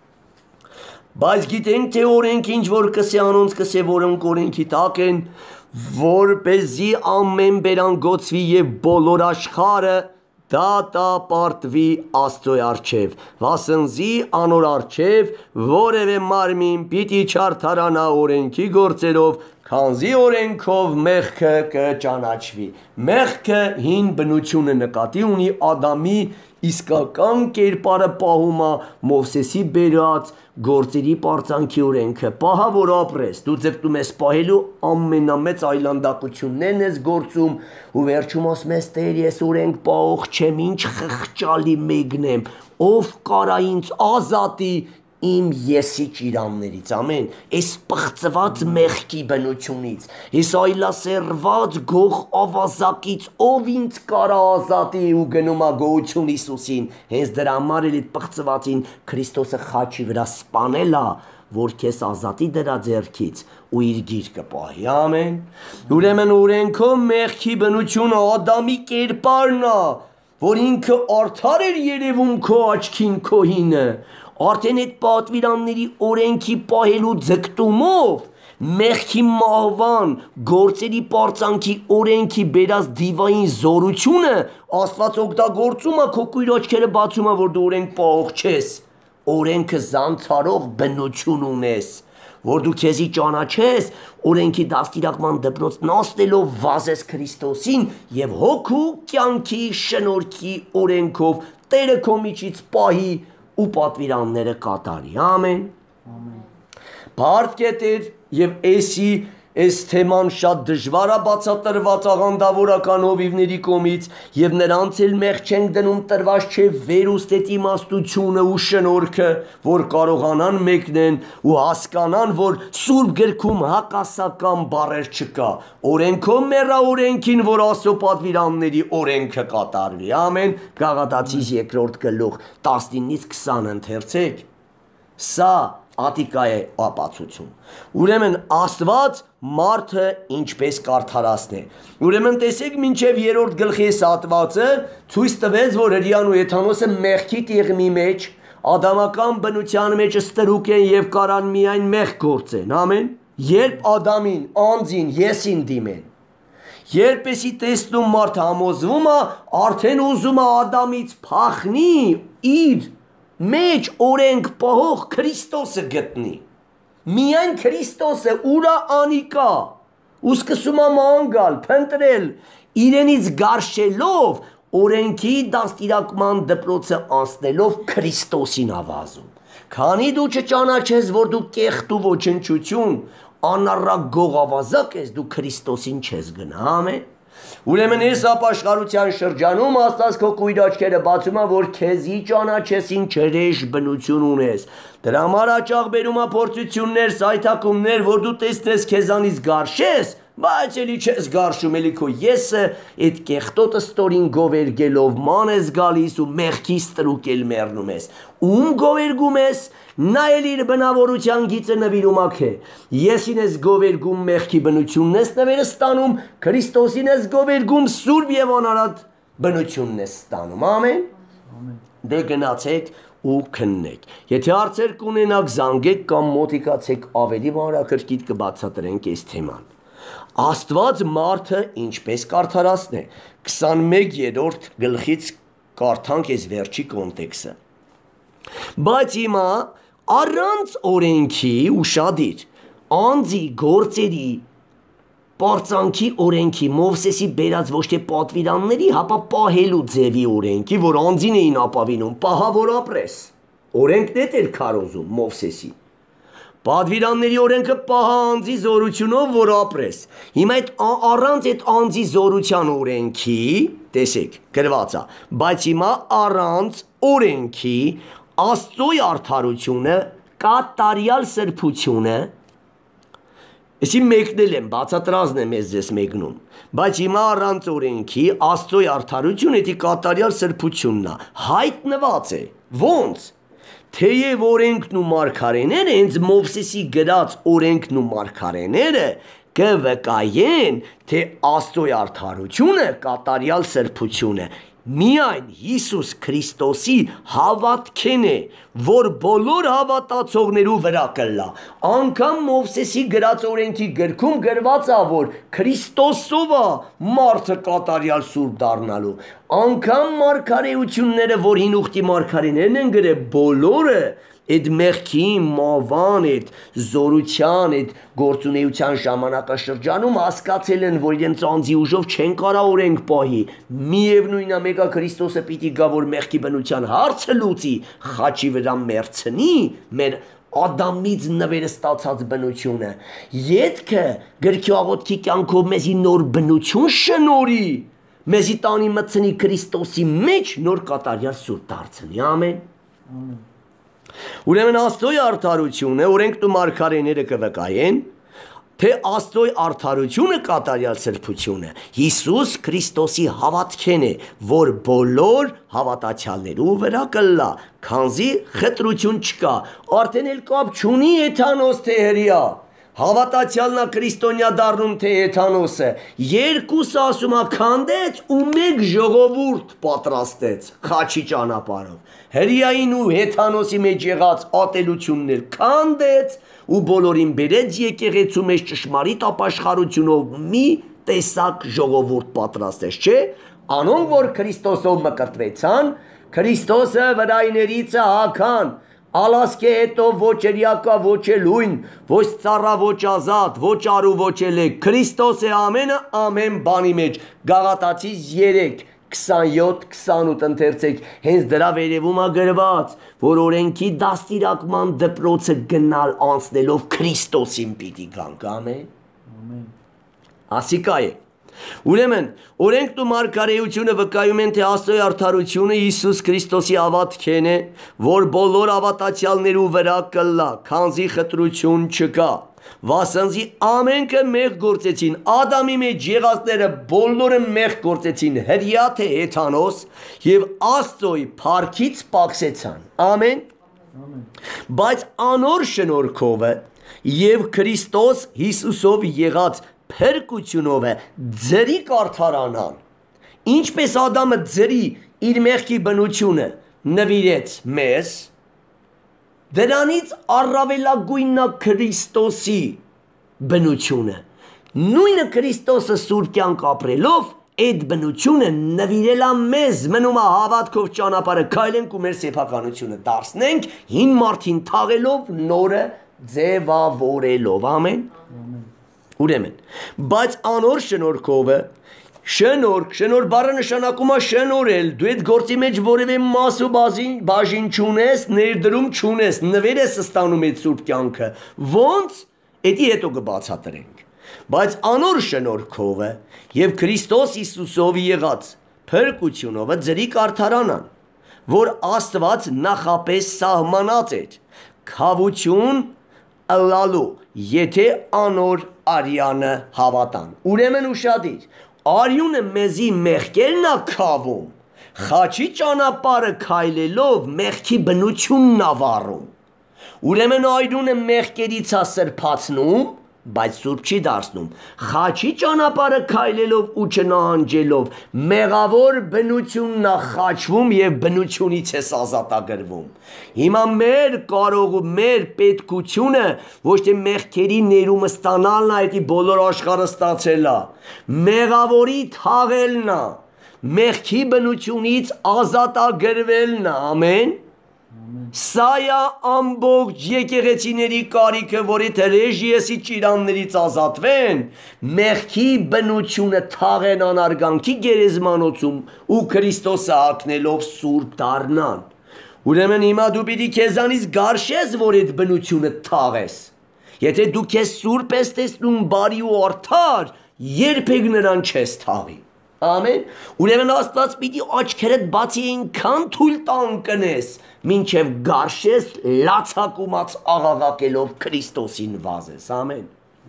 Speaker 1: Բայց գիտենք թե օրենք ինչ որ կսե անոնց կսե, որոնք օրենքի տակ են, որպեսզի ամեն բերան գոցվի և բոլոր աշխարհը դատապարտվի Աստծո առջև, վասնզի անոր առջև որևէ մարմին պիտի չարդարանա օրենքի գործերով, քանզի օրենքով մեղքը կճանաչվի։ Մեղքը հին բնությունը նկատի ունի Ադամի իսկական կերպարը պահում է Մովսեսի բերած գործերի պարծանքի օրենքը, պահա որ ապրես, դու ձգտում ես պահելու ամենամեծ այլանդակություններն ես գործում ու վերջում ասում ես Տեր ես օրենք պահող չեմ, ինչ խղճալի մեկն եմ, ով կարա ինձ ազատի իմ եսի ճիրաններից, ամեն, այս պղծված մեղքի բնությունից, այս այլասերված գող ավազակից, ով ինձ կարա ազատի ու գնում է գոհություն Հիսուսին, հենց դրա համար էլ այդ պղծվածին Քրիստոսը խաչի վրա սպանել է, որ քեզ ազատի դրա ձեռքից ու իր գիրկը պահի, ամեն։ Ուրեմն օրենքով մեղքի բնությունը Ադամի կերպարն է, որ ինքը արդար էր երևում քո աչքին քո հինը, արդեն այդ պատվիրանների օրենքի պահելու ձգտումով մեղքի մահվան գործերի պարծանքի օրենքի բերած դիվային զորությունը Աստված օգտագործում է քո կույր աչքերը բացում է, որ դու օրենք պահող չես, օրենքը զանցարող բնություն ունես, որ դու քեզի ճանաչես, օրենքի դաստիարակման դպրոցն աստելով վազես Քրիստոսին և հոգու կյանքի շնորհքի օրենքով Տերը քո միջից պահի ու պատվիրանները կատարի, ամեն։ Բարդ կետեր և էսի այս թեման շատ դժվար է բացատրված աղանդավորական հովիվների կողմից և նրանց էլ մեղ չենք դնում տրված չէ վերուստ իմաստությունը ու շնորհքը, որ կարողանան մեկնեն ու հասկանան, որ Սուրբ գրքում հակասական բառեր չկա, օրենքով մեռա օրենքին, որ Աստծո պատվիրանների օրենքը կատարվի, ամեն, Գաղատացիս երկրորդ գլուխ տասնինից քսան ընթերցեք, սա Ատիկա է ապացուցում։ Ուրեմն Աստված մարդը ինչպես կարդարացնե։ Ուրեմն տեսեք մինչև երրորդ գլխի հատվածը ցույց տվեց, որ հրեան ու Եթանոսը մեղքի տիղմի մեջ, ադամական բնության մեջ ստրուկ են և կարան միայն մեղք գործեն, ամեն։ Երբ Ադամին, անձին, եսին դիմեն, երբեսի տեսնում մարդը համոզվում է, արդեն ուզում է Ադամից փախնի իր մեջ օրենք պահող Քրիստոսը գտնի, միայն Քրիստոսը ուրա անիկա, ու սկսում է ման գալ, փնտրել, իրենից գարշելով, օրենքի դաստիարակման դպրոցը անցնելով Քրիստոսին ավազում։ Քանի դու չճանաչես, որ դու կեղտ ու ոչնչություն, անառակ գողավազակ ես, դու Քրիստոսին չես գնա, ամեն։ Ուրեմն այս ապաշխարության շրջանում Աստված քո կույր աչքերը բացում է, որ քեզի ճանաչես ինչ հրեշ բնություն ունես։ Դրա համար հաճախ բերում է փորձություններ, սայթակումներ, որ դու տեսնես քեզանից գարշես, բայց էլի չես գարշում, էլի քո եսը այդ կեղտոտը ստորին գովերգելով ման ես գալիս ու մեղքի ստրուկ էլ մեռնում ես։ Ում գովերգում ես, նա էլ իր բնավորության գիծը նվիրում ակե։ Եսին ես գովերգում մեղքի բնությունն ես նվերը ստանում, Քրիստոսին ես գովերգում սուրբ և անարատ բնությունն ես ստանում, ամեն։ Դե գնացեք ու քննեք։ Եթե հարցեր կունենաք, զանգեք կամ մոտիկացեք, ավելի մանրակրկիտ կբացատրենք այս թեման։ Աստված մարդը ինչպես կարդարացն է, քսանմեկ-րդ գլխից կարդանք այս վերջի կոնտեքստը։ Բայց հիմա առանց օրենքի ուշադիր, անձի գործերի պարծանքի օրենքի, Մովսեսի բերած ոչ թե պատվիրանների, հապա պահելու ձևի օրենքի, որ անձին էին ապավինում, պահա որ ապրես։ Օրենքն է էր քարոզում Մովսեսի։ Պատվիրանների օրենքը պահա անձի զորությունով, որ ապրես։ Հիմա այդ առանց այդ անձի զորության օրենքի, տեսեք, գրված է, բայց հիմա առանց օրենքի Աստծոյ արդարությունը, կատարյալ սրբությունը, Εσύ մեկնել եմ, բացատրազն եմ ես ձեզ մեկնում, բայց հիմա առանց օրենքի Աստծոյ արդարությունը դի կատարյալ սրբությունն է, հայտնված է, ոնց, թեև օրենքն ու մարգարեները, հենց Մովսեսի գրած օրենքն ու մարգարեները կվկայեն, թե Աստծոյ արդարությունը կատարյալ սրբությունը միայն Հիսուս Քրիստոսի հավատքեն է, որ բոլոր հավատացողներու վրա կլա։ Անգամ Մովսեսի գրած օրենքի գրքում գրված է, որ Քրիստոսով է մարդը կատարյալ սուրբ դառնալու։ Անգամ մարգարեությունները, որ հին ուխտի մարգարեներն են գրել, բոլորը այդ մեղքի, մավան, այդ զորության, այդ գործունեության ժամանակաշրջանում հասկացել են, որ իրենց անձի ուժով չեն կարող օրենք պահի։ Միևնույն է, մեկը Քրիստոսը պիտի գա, որ մեղքի բնության հարցը լուծի, խաչի վրա մեռցնի մեր Ադամից նվերը ստացած բնությունը։ Ետքը գրքի աղոթքի կյանքով մեզի նոր բնություն շնորի, մեզի տանի մտցնի Քրիստոսի մեջ նոր կատարյալ սուրբ դարձնի։ Ամեն։ Ամեն։ Ուրեմն Աստծոյ արդարությունը, օրենքն ու մարգարեները կվկայեն, թե Աստծոյ արդարությունը կատարյալ սրբությունը Հիսուս Քրիստոսի հավատքեն է, որ բոլոր հավատացյալներու վրա կլա, քանզի խտրություն չկա, արդեն էլ կապ չունի էթանոս թե հրյա, հավատացյալնա քրիստոնյա դառնում թե էթանոսը, երկուսը ասում է քանդեց ու մեկ ժողովուրդ պատրաստեց խաչի ճանապարհով։ Հրյային ու էթանոսի մեջ եղած ատելություններ քանդեց ու բոլորին բերեց եկեղեցու մեջ ճշմարիտ ապաշխարությունով մի տեսակ ժողովուրդ պատրաստեց, չէ՞։ Անոնք որ Քրիստոսով մկրտվեցան, Քրիստոսը վրայներից հագան, Ալասկե հետո ոչ երյակա, ոչ լույն, ոչ ծառա, ոչ ազատ, ոչ արու, ոչ էլեք, Քրիստոս է ամենը, ամեն բանի մեջ, Գաղատացիս երեք, քսանյոթ քսանութ ընթերցեք, հենց դրա վերևում է գրված, որ օրենքի դաստիարակման դպրոցը գնալ անցնելով Քրիստոսին պիտի գանք, ամեն։ Ասիկա է։ Ուրեմն, օրենքն ու մարգարեությունը վկայում են, թե Աստծոյ արդարությունը Հիսուս Քրիստոսի հավատքեն է, որ բոլոր հավատացյալներու վրա կլա, քանզի խտրություն չկա։ Վասնզի ամենքը մեղ գործեցին, Ադամի մեջ եղածները բոլորը մեղ գործեցին, հրյա թե էթանոս, և Աստծոյ փառքից պակսեցան։ Ամեն։ Բայց անոր շնորհքովը և Քրիստոս Հիսուսով եղած փրկությունով է ձրի կարդարանան, ինչպես Ադամը ձրի իր մեղքի բնությունը նվիրեց մեզ, դրանից առավելագույնն է Քրիստոսի բնությունը, նույնը Քրիստոսը սուրբ կյանք ապրելով, այդ բնությունը նվիրել է մեզ, մնում է հավատքով ճանապարհը քայլենք ու մեր սեփականությունը դարձնենք, հին մարդին թաղելով, նորը ձևավորելով, ամեն։ Ուրեմն, բայց անոր շնորհքովը շնորհք, շնորհ բառը նշանակում է շնորհել, դու այդ գործի մեջ որևէ մաս ու բաժին, բաժին չունես, ներդրում չունես, նվեր ես ստանում այդ սուրբ կյանքը, ոնց, էդի հետո կբացատրենք, բայց անոր շնորհքովը եւ Քրիստոս Հիսուսով եղած փրկությունովը ձրի կարդարանան, որ Աստված նախապես սահմանած էր, քավություն ըլլալու, եթե անոր արյանը հավատան, ուրեմն ուշադիր, արյունը մեզի մեղքերն է քավում, խաչի ճանապարհը քայլելով մեղքի բնությունն է վառում, ուրեմն արյունը մեղքերից է սրբացնում, բայց սուրբ չի դարձնում, խաչի ճանապարհը քայլելով ու չնահանջելով մեղավոր բնությունն է խաչվում եւ բնությունից է ազատագրվում, հիմա մեր կարող ու մեր պետքությունը ոչ թե մեղքերի ներումը ստանալն է, այդի բոլոր աշխարհը ստացել է, մեղավորի թաղելն է, մեղքի բնությունից ազատագրվելն է, ամեն, սա է ամբողջ եկեղեցիների կարիքը, որ եթե ռեժիեսի ճիրաններից ազատվեն, մեղքի բնությունը թաղեն անարգանքի գերեզմանոցում ու Քրիստոսը հագնելով սուրբ դառնան, ուրեմն հիմա դու պիտի քեզանից գարշես, որ այդ բնությունը թաղես, եթե դու քեզ սուրբ ես տեսնում բարի ու արդար, երբեք նրան չես թաղի, ամեն, ուրեմն Աստված պիտի աչքերդ բացի այնքան թույլ տան կնես, մինչև գարշես լացակումած աղաղակելով Քրիստոսին վազես, ամեն,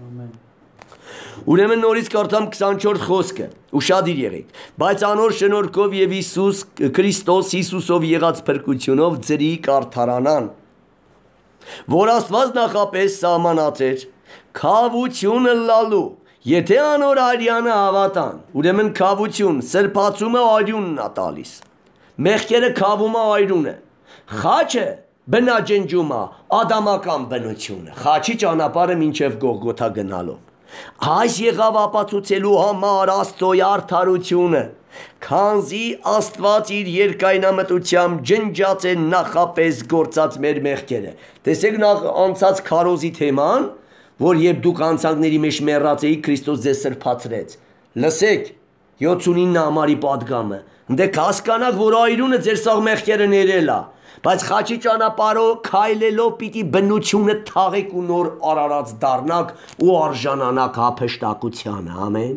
Speaker 1: ուրեմն նորից կարդամ քսանչորդ խոսքը, ուշադիր եղեք, բայց անոր շնորհքով եւ Հիսուս Քրիստոս Հիսուսով եղած փրկությունով ձրի կարդարանան, որ Աստված նախապես սահմանած էր, քավությունը լալու, եթե անոր արյանը հավատան, ուրեմն քավություն, սրբացումը արյունն է տալիս, մեղքերը քավումը արյունը, խաչը բնաջնջում է ադամական բնությունը, խաչի ճանապարհը մինչև Գողգոթա գնալով, այս եղավ ապացուցելու համար Աստծոյ արդարությունը, քանզի Աստված իր երկայնամտությամբ ջնջած է նախապես գործած մեր մեղքերը, տեսեք նախ անցած քարոզի թեման, որ երբ դուք անցանկների մեջ մեռած էիք, Քրիստոս ձեզ սրբացրեց, լսեք, յոթսունինը ամարի պատգամը, դեք հասկանաք, որ արյունը ձեր սաղ մեղքերը ներել է, բայց խաչի ճանապարհով քայլելով պիտի բնությունը թաղեք ու նոր արարած դառնաք ու արժանանաք հափշտակությանը, ամեն,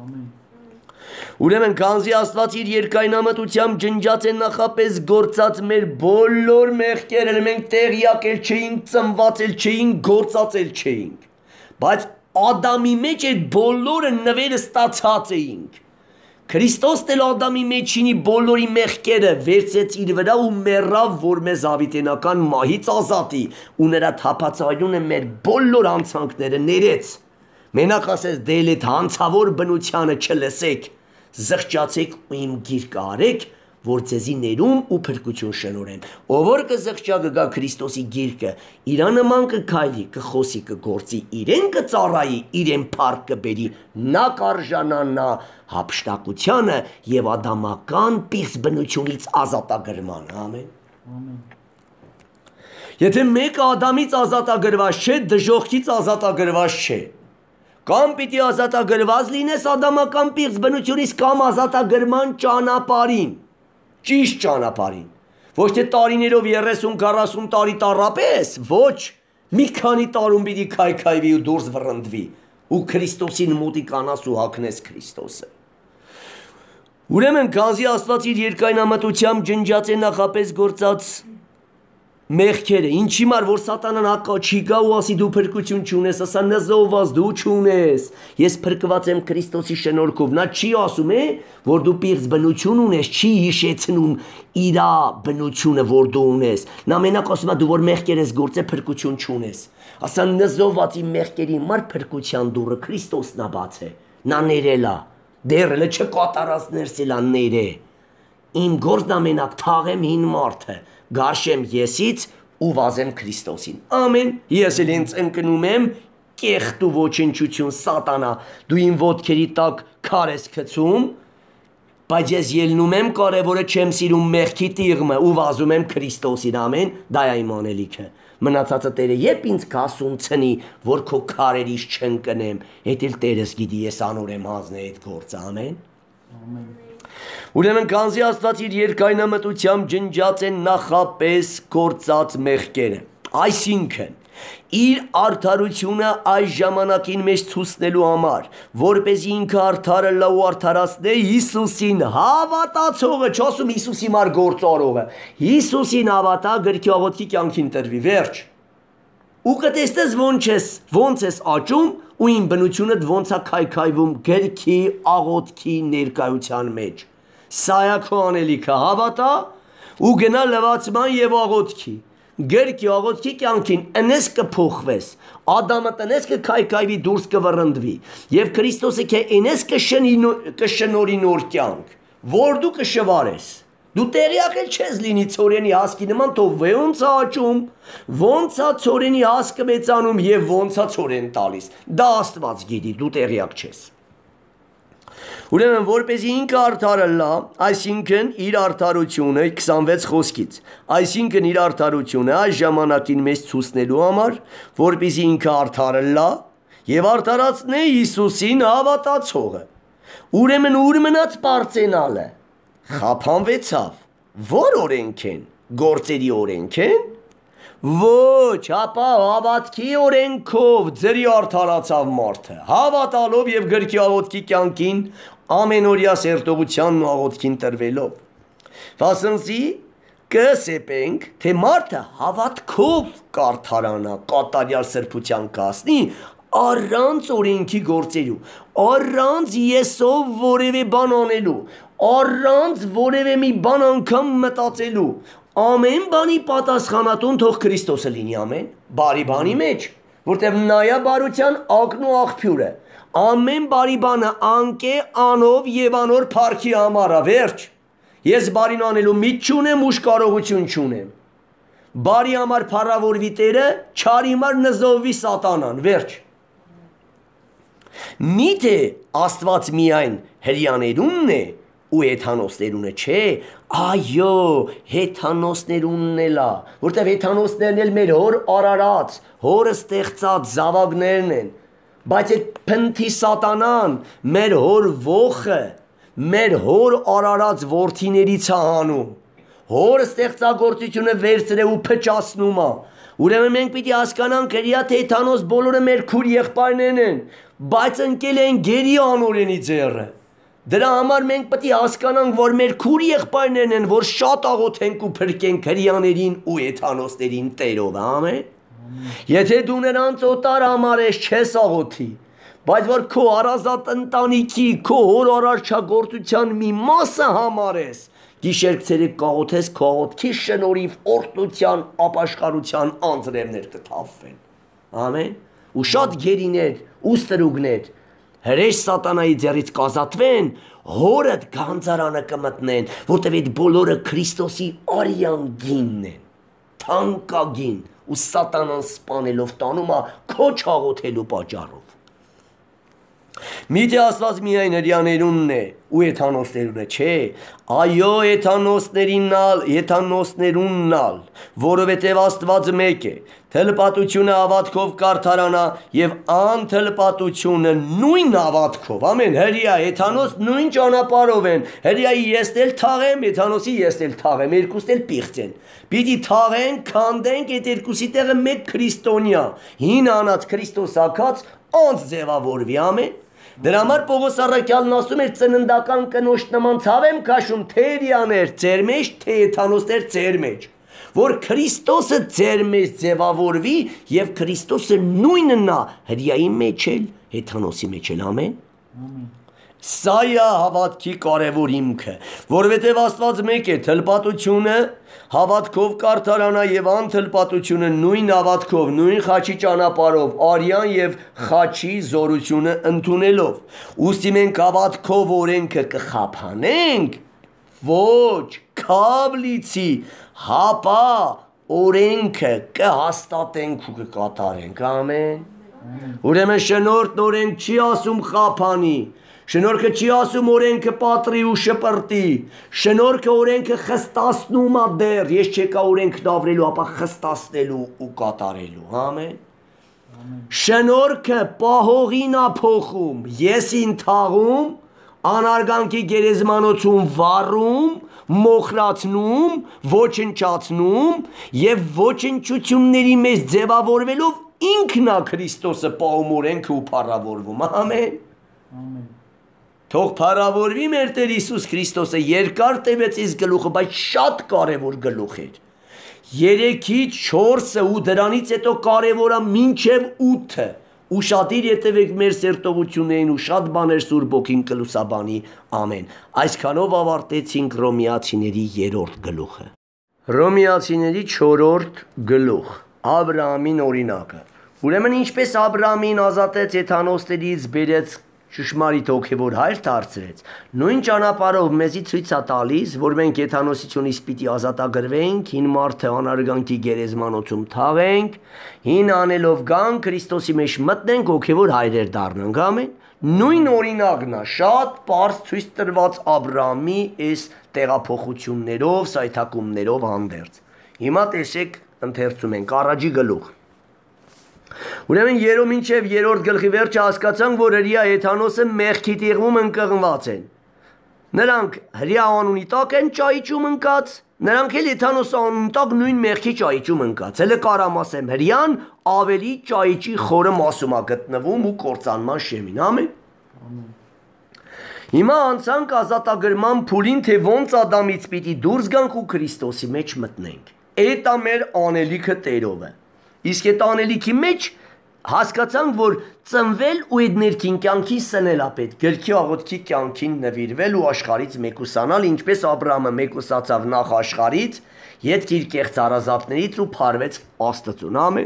Speaker 1: ուրեմն քանզի Աստված իր երկայնամտությամբ ջնջած է նախապես գործած մեր բոլոր մեղքերը, մենք տեղյակ էլ չէինք, ծնված էլ չէինք, գործած էլ չէինք, բայց Ադամի մեջ այդ բոլորը նվերը ստացած էինք, Քրիստոսն էլ Ադամի մեջինի բոլորի մեղքերը վերցեց իր վրա ու մեռավ, որ մեզ ավիտենական մահից ազատի ու նրա թափած արյունը մեր բոլոր անցանքները ներեց, մենակ ասես դել այդ հանցավոր բնությանը չլսեք, զղջացեք ու իմ գիրկը արեք, որ ձեզի ներում ու փրկություն շնորհեմ, ով որ կզղջա կգա Քրիստոսի գիրկը, իրա նման կքայլի, կխոսի, կգործի, իրեն կծառայի, իրեն փառք կբերի, նա կարժանանա հափշտակությանը եւ ադամական պիղծ բնությունից ազատագրման, ամեն։ Եթե մեկը Ադամից ազատագրված չէ, դժոխքից ազատագրված չէ, կամ պիտի ազատագրված լինես ադամական պիղծ բնությունից կամ ազատագրման ճանապարհին, ճիշտ ճանապարհին, ոչ թե տարիներով երեսուն քառասուն տարի տառապես, ոչ, մի քանի տարում պիտի քայքայվի ու դուրս վռնդվի ու Քրիստոսին մոտիկանաս ու հագնես Քրիստոսը։ Ուրեմն քանզի Աստված իր երկայնամտությամբ ջնջած է նախապես գործած մեղքերը, ինչի մար որ սատանան հակա չի գա ու ասի դու փրկություն չունես, ասա նզովված դու չունես, ես փրկված եմ Քրիստոսի շնորհքով, նա չի ասում է, որ դու պիղծ բնություն ունես, չի հիշեցնում իրա բնությունը, որ դու ունես, նա մենակ ասում է դու որ մեղքեր ես գործել փրկություն չունես, ասա նզովվածի մեղքերի մար փրկության դուռը Քրիստոսն է բացե, նա ներել է, դեռ չկատարած ներսել է ները, իմ գործն ամենակ թաղեմ հին մարդը, գարշեմ եսից ու վազեմ Քրիստոսին, ամեն, ես էլ ինձ ընկնում եմ կեղտ ու ոչնչություն սատանա, դու իմ ոտքերի տակ քար ես գցում, բայց ես ելնում եմ կարևորը չեմ սիրում մեղքի տիղմը ու վազում եմ Քրիստոսին, ամեն, դա է իմ անելիքը։ Մնացածը Տերը երբ ինձ կասում ցնի, որ քո քարերից չընկնեմ, հետ էլ Տերս գիտի ես անորեմ հանձնե այդ գործը, ամեն։ Ուրեմն քանզի Աստված իր երկայնամտությամբ ջնջած է նախապես գործած մեղքերը, այսինքն իր արդարությունը այս ժամանակին մեջ ցուցնելու համար, որպեսզի ինքը արդարը լա ու արդարացնե Հիսուսին հավատացողը, չասում Հիսուսի մար գործարողը, Հիսուսին հավատա գրքի աղոթքի կյանքին տրվի, վերջ։ Ու կտեսնես ոնց ես, ոնց ես աճում ու իմ բնությունդ ոնց է քայքայվում գրքի աղոթքի ներկայության մեջ։ Սա է քո անելիքը, հավատա ու գնա լվացման եւ աղոթքի։ Գրքի աղոթքի կյանքին ընես կփոխվես, Ադամը տնես կքայքայվի դուրս կվռնդվի եւ Քրիստոսը քե ընես կշնորի նոր կյանք, որ դու կշվարես։ Դու տեղյակ էլ չես լինի ծորենի հասկի նման, թող ոնց է աճում, ոնց է ծորենի հասկը մեծանում եւ ոնց է ծորեն տալիս։ Դա Աստված գիտի, դու տեղյակ չես։ Ուրեմն որպեսզի ինքը արդարը լա, այսինքն իր արդարությունը քսանվեց խոսքից, այսինքն իր արդարությունը այս ժամանակին մեզ ցուցնելու համար, որպեսզի ինքը արդարը լա եւ արդարացնե Հիսուսին հավատացողը։ Ուրեմն ուր մնաց բարձենալը։ Խափանվեցավ։ Որ օրենք են, գործերի օրենք են։ Ոչ, ապա հավատքի օրենքով ձերի արդարացավ մարդը, հավատալով եւ գրքի աղոթքի կյանքին ամենօրյա սերտողությանն ու աղոթքին տրվելով։ Վասնզի կսեպենք, թե մարդը հավատքով կարդարանա, կատարյալ սրբության կասնի, առանց օրենքի գործելու, առանց եսով որևէ բան անելու, առանց որևէ մի բան անգամ մտածելու, ամեն բանի պատասխանատուն թող Քրիստոսը լինի, ամեն, բարի բանի մեջ, որտեղ նա է բարության ակն ու աղբյուրը, ամեն բարի բանը անկե անով եւ անոր փառքի համար է, վերջ։ Ես բարին անելու միտ չունեմ, ուժ կարողություն չունեմ։ Բարի համար փառավորվի Տերը, չարի համար նզովվի սատանան, վերջ։ Միթե Աստված միայն հրյաներունն է ու հեթանոսներունը չէ, այո, հեթանոսներունն էլ է, որտեղ հեթանոսներն էլ մեր հոր արարած, հորը ստեղծած զավակներն են, բայց այդ փնթի սատանան մեր հոր ողը, մեր հոր արարած որդիներից է հանում, հոր ստեղծագործությունը վերցրե ու փճացնում է, ուրեմն մենք պիտի հասկանանք հրյա թե հեթանոս բոլորը մեր քուր եղբայրներն են, բայց ընկել են գերի անօրենի ձեռը։ Դրա համար մենք պետք է հասկանանք, որ մեր քուր եղբայրներն են, որ շատ աղոթենք ու փրկենք հրյաներին ու հեթանոսներին Տերով, ամեն։ Եթե դու նրանց օտար համարես, չես աղոթի, բայց որ քո հարազատ ընտանիքի, քո հոր արարչագործության մի մասը համարես, գիշեր-ցերեկ կաղոթես, քո աղոթքի շնորհիվ օրհնության, ապաշխարության անձրևներ կթափվեն։ Ամեն։ Ու շատ գերիներ ու ստրուկներ հրեշ սատանայի ձեռից կազատվեն, հորդ գանձարանը կմտնեն, որտեղ այդ բոլորը Քրիստոսի արյան գինն են, թանկագին, ու սատանան սպանելով տանում է քո չաղոթելու պատճառով։ Միթե Աստված միայն հրյաներունն է ու հեթանոսներունը չէ, այո հեթանոսներինալ, հեթանոսներուննալ, որովհետև Աստված մեկ է, թլպատությունը հավատքով կարդարանա եւ անթլպատությունը նույն հավատքով, ամեն, հրյա, հեթանոս նույն ճանապարհով են, հրյայի ես էլ թաղեմ, հեթանոսի ես էլ թաղեմ, երկուսն էլ պիղծ են, պիտի թաղենք, քանդենք այդ երկուսի տեղը մեկ քրիստոնյա, հին անած Քրիստոս ակած անց ձևավորվի, ամեն։ Դրա համար Պողոս առաքյալն ասում էր ծննդական կնոջ նման ցավ եմ քաշում թե հրյաներ ձեր մեջ, թե հեթանոսներ ձեր մեջ, որ Քրիստոսը ձեր մեջ ձևավորվի եւ Քրիստոսը նույնն է հրյայի մեջ էլ, հեթանոսի մեջ էլ, ամեն։ Սա է հավատքի կարևոր հիմքը, որովհետև Աստված մեկ է, թլպատությունը հավատքով կարդարանա եւ անթլպատությունը նույն հավատքով, նույն խաչի ճանապարհով, արյան եւ խաչի զորությունը ընդունելով։ Ուստի մենք հավատքով օրենքը կխափանենք, ոչ, քավլիցի, հապա օրենքը կհաստատենք ու կկատարենք, ամեն։ Ուրեմն շնորհն օրենք չի ասում խափանի, Շնորհքը չի ասում օրենքը պատրի ու շպրտի, շնորհքը օրենքը խստացնում է դեռ, ես չեկա օրենքն ավրելու, ապա խստացնելու ու կատարելու, ամեն։ Շնորհքը պահողին է փոխում, եսին թաղում, անարգանքի գերեզմանոցում վառում, մոխրացնում, ոչնչացնում եւ ոչնչությունների մեջ ձևավորվելով ինքն է Քրիստոսը պահում օրենքը ու փառավորվում, ամեն։ Ամեն։ Թող փառավորվի մեր Տեր Հիսուս Քրիստոսը, երկար տևեց իս գլուխը, բայց շատ կարևոր գլուխ էր։ Երեքից չորսը ու դրանից հետո կարևորը մինչև ութը։ Ուշադիր ետևեք մեր սերտողություններին ու շատ բաներ Սուրբ Օքին կլուսաբանի, ամեն։ Այսքանով ավարտեցինք Հռոմեացիների երրորդ գլուխը։ Հռոմեացիների չորրորդ գլուխ, Աբրահամին օրինակը։ Ուրեմն ինչպես Աբրահամին ազատեց եթանոստերից, բերեց ճշմարիտ հոգևոր հայր դարձրեց, նույն ճանապարհով մեզի ցույց է տալիս, որ մենք եթանոսությունից պիտի ազատագրվենք, հին մարդը անարգանքի գերեզմանոցում թաղենք, հին անելով գանք Քրիստոսի մեջ մտնենք, հոգևոր հայրեր դառնանք, ամեն։ Նույն օրինակն է, շատ պարզ ցույց տրված Աբրահամի այս տեղափոխություններով, սայթակումներով հանդերձ։ Հիմա տեսեք, ընթերցում ենք առաջի գլուխ։ Ուրեմն երո մինչև երրորդ գլխի վերջը հասկացանք, որ հրյա եթանոսը մեղքի տիղմում ընկղմված են։ Նրանք հրյա անունի տակ են ճայիճում ընկած, նրանք էլ եթանոս անունի տակ նույն մեղքի ճայիճում ընկած։ Հələ կարամ ասեմ, հրյան ավելի ճայիճի խորը մասում է գտնվում ու կործանման շեմին, ամեն։ Հիմա անցանք ազատագրման փուլին, թե ոնց Ադամից պիտի դուրս գանք ու Քրիստոսի մեջ մտնենք։ Այդ է մեր անելիքը Տերովը։ Իսկ այդ անելիքի մեջ հասկացանք, որ ծնվել ու այդ ներքին կյանքին սնել է պետք, գրքի աղոթքի կյանքին նվիրվել ու աշխարհից մեկուսանալ, ինչպես Աբրահամը մեկուսացավ նախ աշխարհից, ետք իր կեղծ հարազատներից ու փարվեց Աստծուն, ամեն։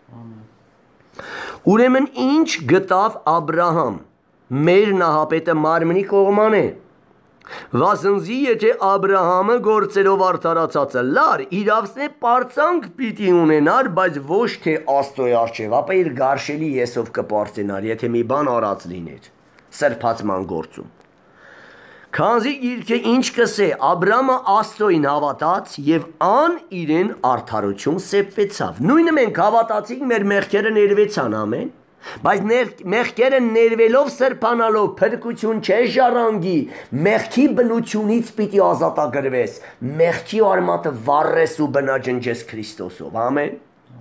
Speaker 1: Ուրեմն ինչ գտավ Աբրահամ, մեր նահապետը մարմնի կողման է։ Վասնզի եթե Աբրահամը գործերով արդարացածը լար, իրավսնե պարծանք պիտի ունենար, բայց ոչ թե Աստծոյ առջև, ապա իր գարշելի եսով կպարծենար, եթե մի բան արած լիներ, սրբացման գործում։ Քանզի գիրքը ինչ կսե, Աբրահամը Աստծոյին հավատաց և ան իրեն արդարություն սեպվեցավ։ Նույնը մենք հավատացինք, մեր մեղքերը ներվեցան, ամեն։ Բայց մեղքերը ներվելով սրբանալով փրկություն չէ ժառանգի, մեղքի բնությունից պիտի ազատագրվես, մեղքի արմատը վառես ու բնաջնջես Քրիստոսով, ամեն։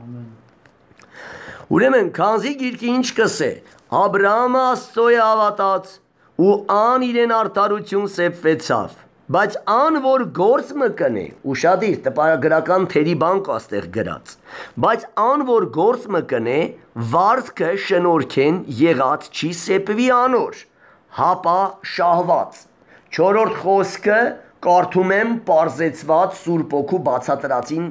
Speaker 1: Ուրեմն քանզի գիրքը ինչ կսե, Աբրահամը Աստծոյ հավատաց ու ան իրեն արդարություն սեպվեցավ, բայց ան որ գործ մը կնե, ուշադիր տպագրական թերի բան կա ստեղ գրած, բայց ան որ գործ մը կնե, վարձքը շնորհքեն եղած չի սեպվի անոր, հապա շահված։ Չորրորդ խոսքը կարդում եմ պարզեցված Սուրբ Օքու բացատրածին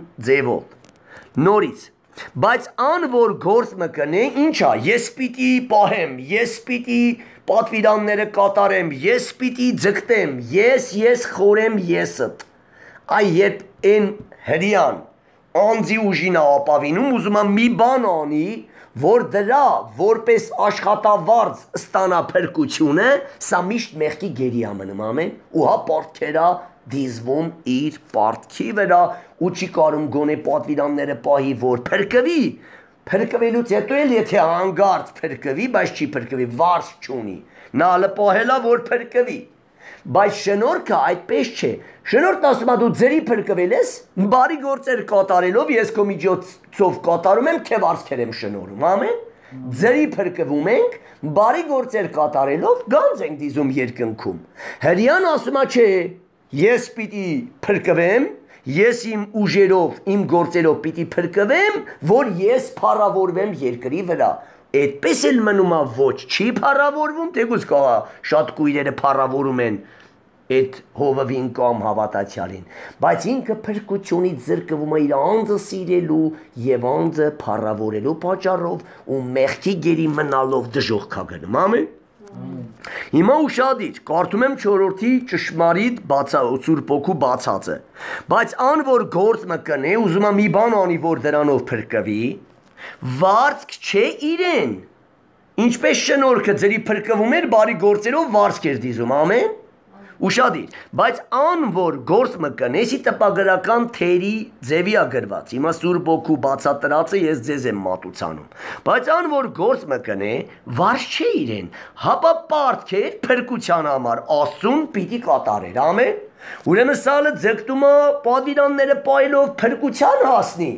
Speaker 1: ձևով։ Նորից, բայց ան որ գործ մը կնե, ինչա, ես պիտի պահեմ, ես պիտի պատվիրանները կատարեմ, ես պիտի ձգտեմ, ես ես խորեմ եսըտ։ Այ երբ են հրյան անձի ուժին ապավինում, ուզում եմ մի բան անի, որ դրա որպես աշխատավարձ ստանա փրկությունը, սա միշտ մեղքի գերի է մնում, ամեն, ու հա պարտքերա դիզվում իր պարտքի վրա ու չի կարում գոնե պատվիրանները պահի, որ փրկվի, փրկվելուց հետո էլ եթե հանգարց փրկվի, բայց չի փրկվի, վարձ չունի, նա լպահելա, որ փրկվի, բայց շնորհքը այդպես չէ, շնորհքն ասում է դու ձերի փրկվել ես, բարի գործեր կատարելով, ես քո միջոցով կատարում եմ, քեզ վարձքեր եմ շնորհում, ամեն, ձերի փրկվում ենք, բարի գործեր կատարելով, գանձ ենք դիզում երկնքում, հրյան ասում է չէ, ես պիտի փրկվեմ, ես իմ ուժերով, իմ գործերով պիտի փրկվեմ, որ ես փառավորվեմ երկրի վրա, այդպես էլ մնում է ոչ, չի փառավորվում, թեկուզ կա շատ կույրերը փառավորում են այդ հովվին կամ հավատացյալին, բայց ինքը փրկությունից զրկվում է իր անձը սիրելու և անձը փառավորելու պատճառով ու մեղքի գերի մնալով դժոխք է գնում, ամեն։ Հիմա ուշադիր, կարդում եմ չորրորդի ճշմարիտ Սուրբ Օքու բացածը, բայց ան որ գործ մը կնե, ուզում է մի բան անի, որ դրանով փրկվի, վարձք չէ իրեն, Ինչպես շնորհքը ձերի փրկվում էր, բարի գործերով վարձք էր դիզում, ամեն։ Ուշադիր, բայց ան որ գործ մը կնեսի տպագրական թերի ձևի ագրված, հիմա Սուրբ Օգու բացատրածը ես ձեզ եմ մատուցանում, բայց ան որ գործ մը կնե, վարժ չէ իրեն, հապա պարտքեր փրկության համար Աստծուն պիտի կատարեր, ամեն։ Ուրեմն սալը ձգտում է պատվիրանները պայելով փրկության հասնի։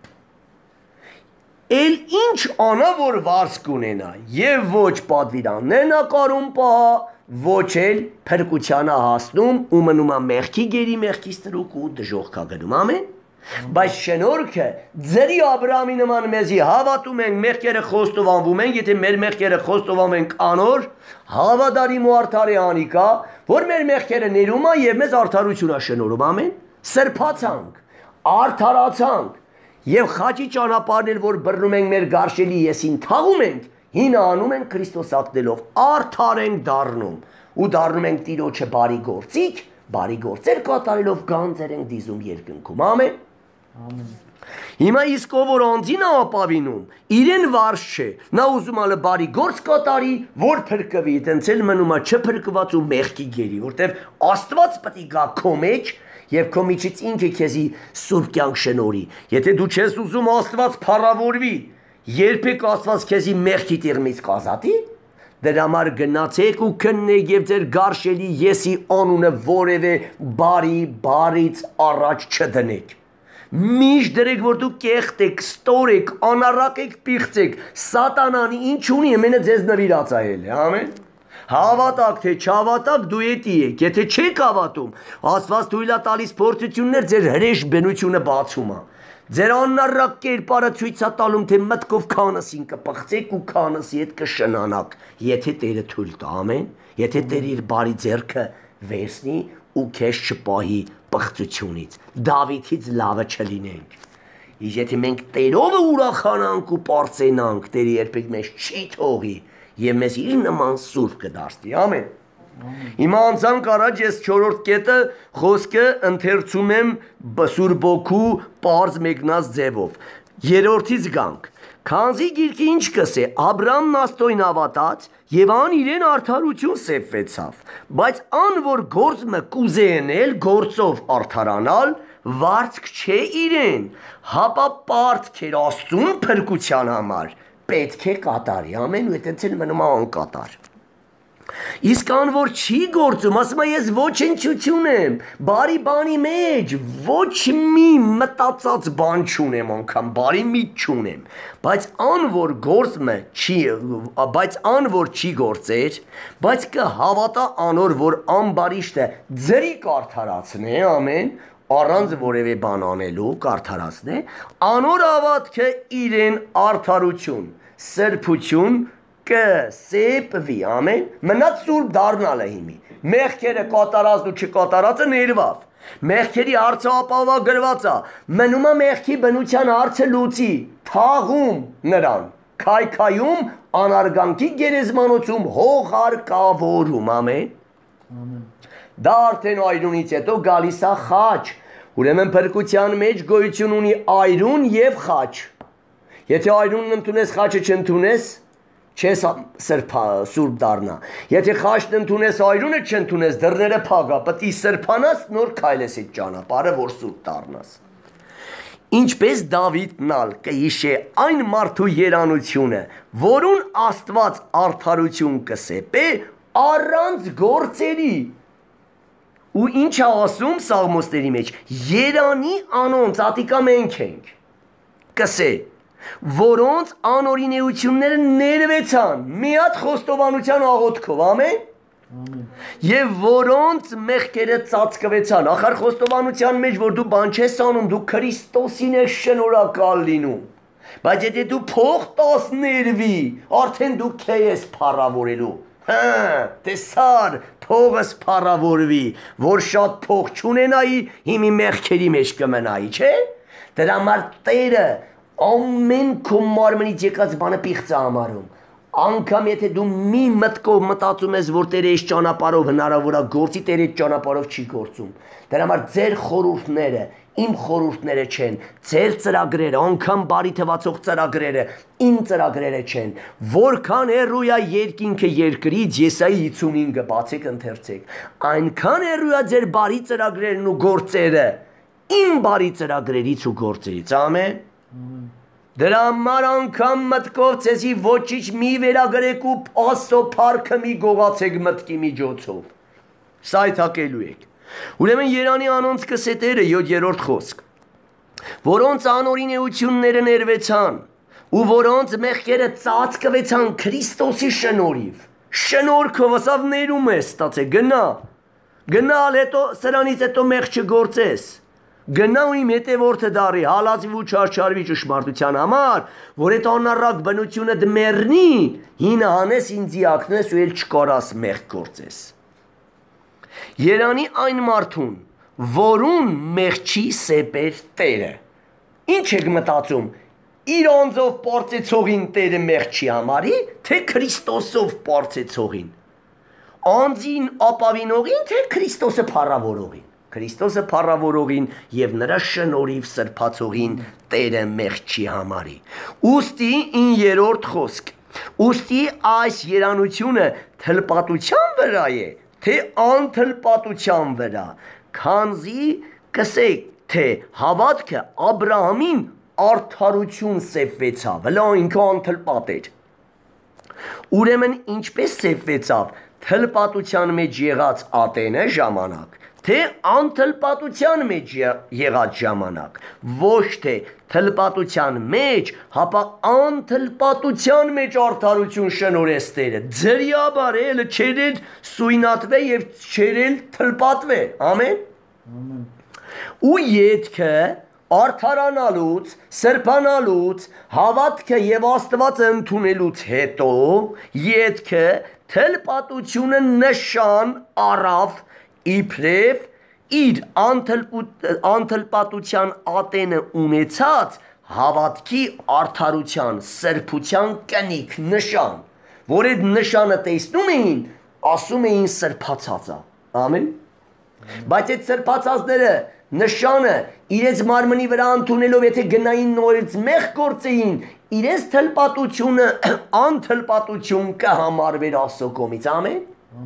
Speaker 1: Էլ ինչ անա որ վարձ կունենա, եւ ոչ պատվիրաններն ակարում պահա, ոչ էլ փրկությանը հասնում ու մնում է մեղքի գերի մեղքի ստրուկ ու դժոխք ագնում, ամեն։ Բայց շնորհքը ձերի Աբրահամի նման մեզի հավատում ենք, մեղքերը խոստովանվում են, եթե մեր մեղքերը խոստովանվում են անոր, հավատարիմ ու արդար է անիկա, որ մեր մեղքերը ներում է եւ մեզ արդարություն է շնորհում, ամեն։ Սրբացանք, արդարացանք եւ խաչի ճանապարհն էլ որ բռնում ենք մեր գարշելի եսին թաղում ենք, հինը անում ենք Քրիստոս ակնելով, արդար ենք դառնում ու դառնում ենք Տիրոջը բարի գործիք, բարի գործեր կատարելով գանձեր ենք դիզում երկնքում, ամեն։ Ամեն։ Հիմա իսկ ով որ անձին է ապավինում, իրեն վարժ չէ, նա ուզում ալը բարի գործ կատարի, որ փրկվի, տենց էլ մնում է չփրկված ու մեղքի գերի, որտեվ Աստված պետք է գա քո մեջ եւ քո միջից ինքը քեզի սուրբ կյանք շնորհի։ Եթե դու չես ուզում Աստված փառավորվի, երբեք Աստված քեզի մեղքի տիրմից կազատի, դրա համար գնացեք ու քննեք եւ ձեր գարշելի եսի անունը որևէ բարի բարից առաջ չդնեք։ Միշտ դրեք որ դու կեղտ եք, ստոր եք, անառակ եք, պիղծ եք, սատանանի ինչ ունի, ամենը ձեզ նվիրած է, ամեն։ Հավատակ թե չհավատակ դու էտի եք, եթե չեք հավատում, Աստված թույլ է տալիս փորձություններ, ձեր հրեշ բնությունը բացում է։ Ձեր անառակ կերպարը ցույց է տալում, թե մտքով քանասին կպղծեք ու քանասի հետ կշնանաք, եթե Տերը թույլ տա, ամեն, եթե Տերը իր բարի ձեռքը վերցնի ու քեզ չպահի պղծությունից, Դավիթից լավը չլինենք։ Իսկ եթե մենք Տերովը ուրախանանք ու պարծենանք, Տերը երբեք մեզ չի թողի եւ մեզ իր նման սուրբ կդարձնի, ամեն։ Հիմա անցանք առաջ ես չորրորդ կետը խոսքը ընթերցում եմ Սուրբ Օգու պարզ մեկնած ձևով։ Երրորդից գանք։ Քանզի գիրքի ինչ կսե, Աբրամն Աստծոյն հավատաց եւ ան իրեն արդարություն սեփվեցավ, բայց ան որ գործը կուզե ենել գործով արդարանալ, վարձք չէ իրեն, հապա պարտքեր Աստծուն փրկության համար, պետք է կատարի, ամեն ու այդպես էլ մնում է անկատար։ Իսկ ան որ չի գործում, ասում է ես ոչնչություն եմ, բարի բանի մեջ, ոչ մի մտածած բան չունեմ, անգամ բարի միտ չունեմ, բայց ան որ գործը չի, բայց ան որ չի գործեր, բայց կհավատա անոր որ անբարիշտը ձրի կարդարացնե, ամեն, առանց որևէ բան անելու կարդարացնե, անոր հավատքը իրեն արդարություն, սրբություն կսեպվի, ամեն, մնաց սուրբ դառնալ է հիմի, մեղքերը կատարածն ու չկատարածը ներվավ, մեղքերի հարցը ապահովագրված է, մնում է մեղքի բնության հարցը լուծի, թաղում նրան, քայքայում, անարգանքի գերեզմանոցում հողարկավորում, ամեն, դա արդեն այրունից հետո գալիս է խաչ, ուրեմն փրկության մեջ գոյություն ունի այրուն եւ խաչ, եթե այրունն ընդունես, խաչը չընդունես, չես սուրբ դառնա, եթե խաչն ընդունես, այրունը չընդունես, դռները փագա, պետք է սրբանաս, նոր քայլես այդ ճանապարհը, որ սուրբ դառնաս։ Ինչպես Դավիթն ալ կհիշե այն մարդու երանությունը, որուն Աստված արդարություն կսեպե առանց գործերի։ Ու ինչ է ասում Սաղմոսների մեջ, երանի անոնց ատիկա մենք ենք, կսե, որոնց անօրինեությունները ներվեցան, մի հատ խոստովանության աղոթքով, ամեն, եւ որոնց մեղքերը ծածկվեցան, ախր խոստովանության մեջ, որ դու բան չես անում, դու Քրիստոսին ես շնորհակալ լինում, բայց եթե դու փող տաս ներվի, արդեն դու քեզ ես փառավորելու, հա, տեսար, փողս փառավորվի, որ շատ փող չունենայի, հիմի մեղքերի մեջ կմնայի, չէ՞, դրա համար Տերը ամեն քո մարմնից եկած բանը պիղծ է համարում, Անգամ եթե դու մի մտքով մտածում ես, որ Տերը այս ճանապարհով հնարավոր է գործի, Տերը այդ ճանապարհով չի գործում։ Դրա համար ձեր խորհուրդները իմ խորհուրդները չեն, ձեր ծրագրերը, անգամ բարի թվացող ծրագրերը, իմ ծրագրերը չեն, որքան հեռու է երկինքը երկրից, Եսայի հիսունհինգը բացեք ընթերցեք, այնքան հեռու է ձեր բարի ծրագրերն ու գործերը, իմ բարի ծրագրերից ու գործերից, ամեն։ Դրա համար անգամ մտքով ցեզի ոչինչ մի վերագրեք ու Աստծո փառքը մի գողացեք մտքի միջոցով։ Սա այթակելու եք։ Ուրեմն Երանի անոնց կսետերը յոթերորդ խոսք, որոնց անօրինեությունները ներվեցան ու որոնց մեղքերը ծածկվեցան Քրիստոսի շնորհիվ։ Շնորհքով ասավ ներում է ստացե գնա։ Գնալ հետո սրանից հետո մեղք չգործես։ Գնա ու իմ հետևորդը դառի, հալածվի ու չարչարվի ճշմարտության համար, որ այդ անառակ բնությունը դմեռնի, հինը հանես ինձի ակնես ու էլ չկարաս մեղք գործես։ Երանի այն մարդուն, որուն մեղքի սեպեր Տերը։ Ինչ եք մտածում, իր անձով պարծեցողին Տերը մեղք չի համարի, թե Քրիստոսով պարծեցողին։ Անձին ապավինողին, թե Քրիստոսը փառավորողին։ Քրիստոսը փառավորողին եւ նրա շնորհիվ սրբացողին Տերը մեղք չի համարի։ Ուստի իններորդ խոսք։ Ուստի այս երանությունը թլպատության վրա է, թե անթլպատության վրա, քանզի կսեք, թե հավատքը Աբրահամին արդարություն սեփվեցավ, հլա ինքը անթլպատ էր։ Ուրեմն ինչպես սեփվեցավ թլպատության մեջ եղած ատենը ժամանակ, թե անթլպատության մեջ եղած ժամանակ, ոչ թե թլպատության մեջ, հապա անթլպատության մեջ արդարություն շնորհեց Տերը, ձրիաբար էլ չերել սույնատվե եւ չերել թլպատվե, ամեն։ Ու ետքը արդարանալուց, սրբանալուց, հավատքը եւ Աստվածը ընդունելուց հետո, ետքը թլպատությունը նշան առավ իբրև իր անթլպատության ատենը ունեցած հավատքի արդարության, սրբության կնիք նշան, որ այդ նշանը տեսնում էին, ասում էին սրբացած է, ամեն։ Բայց այդ սրբացածները նշանը իրենց մարմնի վրա ընդունելով, եթե գնային նորից մեղք գործեին, իրենց թլպատությունը անթլպատություն կհամարվեր Աստծո կողմից, ամեն։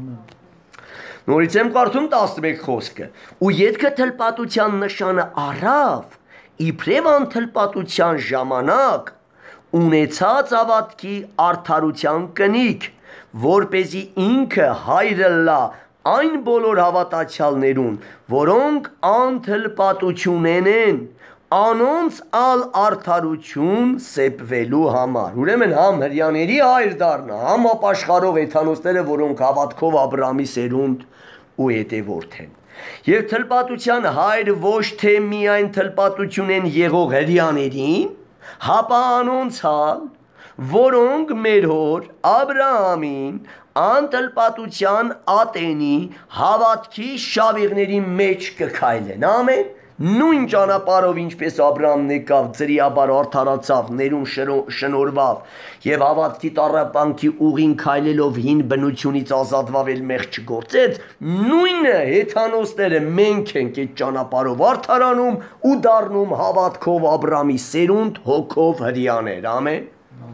Speaker 1: Նորից եմ կարդում տասնմեկ խոսքը, ու ետքը թլպատության նշանը առավ, իբրև անթլպատության ժամանակ ունեցած հավատքի արդարության կնիք, որպեսզի ինքը հայրը լա այն բոլոր հավատացյալներուն, որոնք անթլպատություն են, անոնց ալ արդարություն սեպվելու համար։ Ուրեմն համ հրյաների հայր դառնա, համ ապաշխարող էթանոսները, որոնք հավատքով Աբրահամի սերունդ ու հետևորդ են։ Եվ թլպատության հայր ոչ թե միայն թլպատություն են եղող հրյաներին, հապա անոնց ալ, որոնք մեր հոր Աբրահամին անթլպատության ատենի հավատքի շավիղների մեջ կքայլեն, ամեն։ Նույն ճանապարհով ինչպես Աբրահամն եկավ, ձրիաբար արդարացավ, ներում շնորհվավ եւ հավատքի տառապանքի ուղին քայլելով հին բնությունից ազատվավ էլ մեղք չգործեց, նույնը հեթանոսները մենք ենք այդ ճանապարհով արդարանում ու դառնում հավատքով Աբրահամի սերունդ, հոգով հրյաներ, ամեն։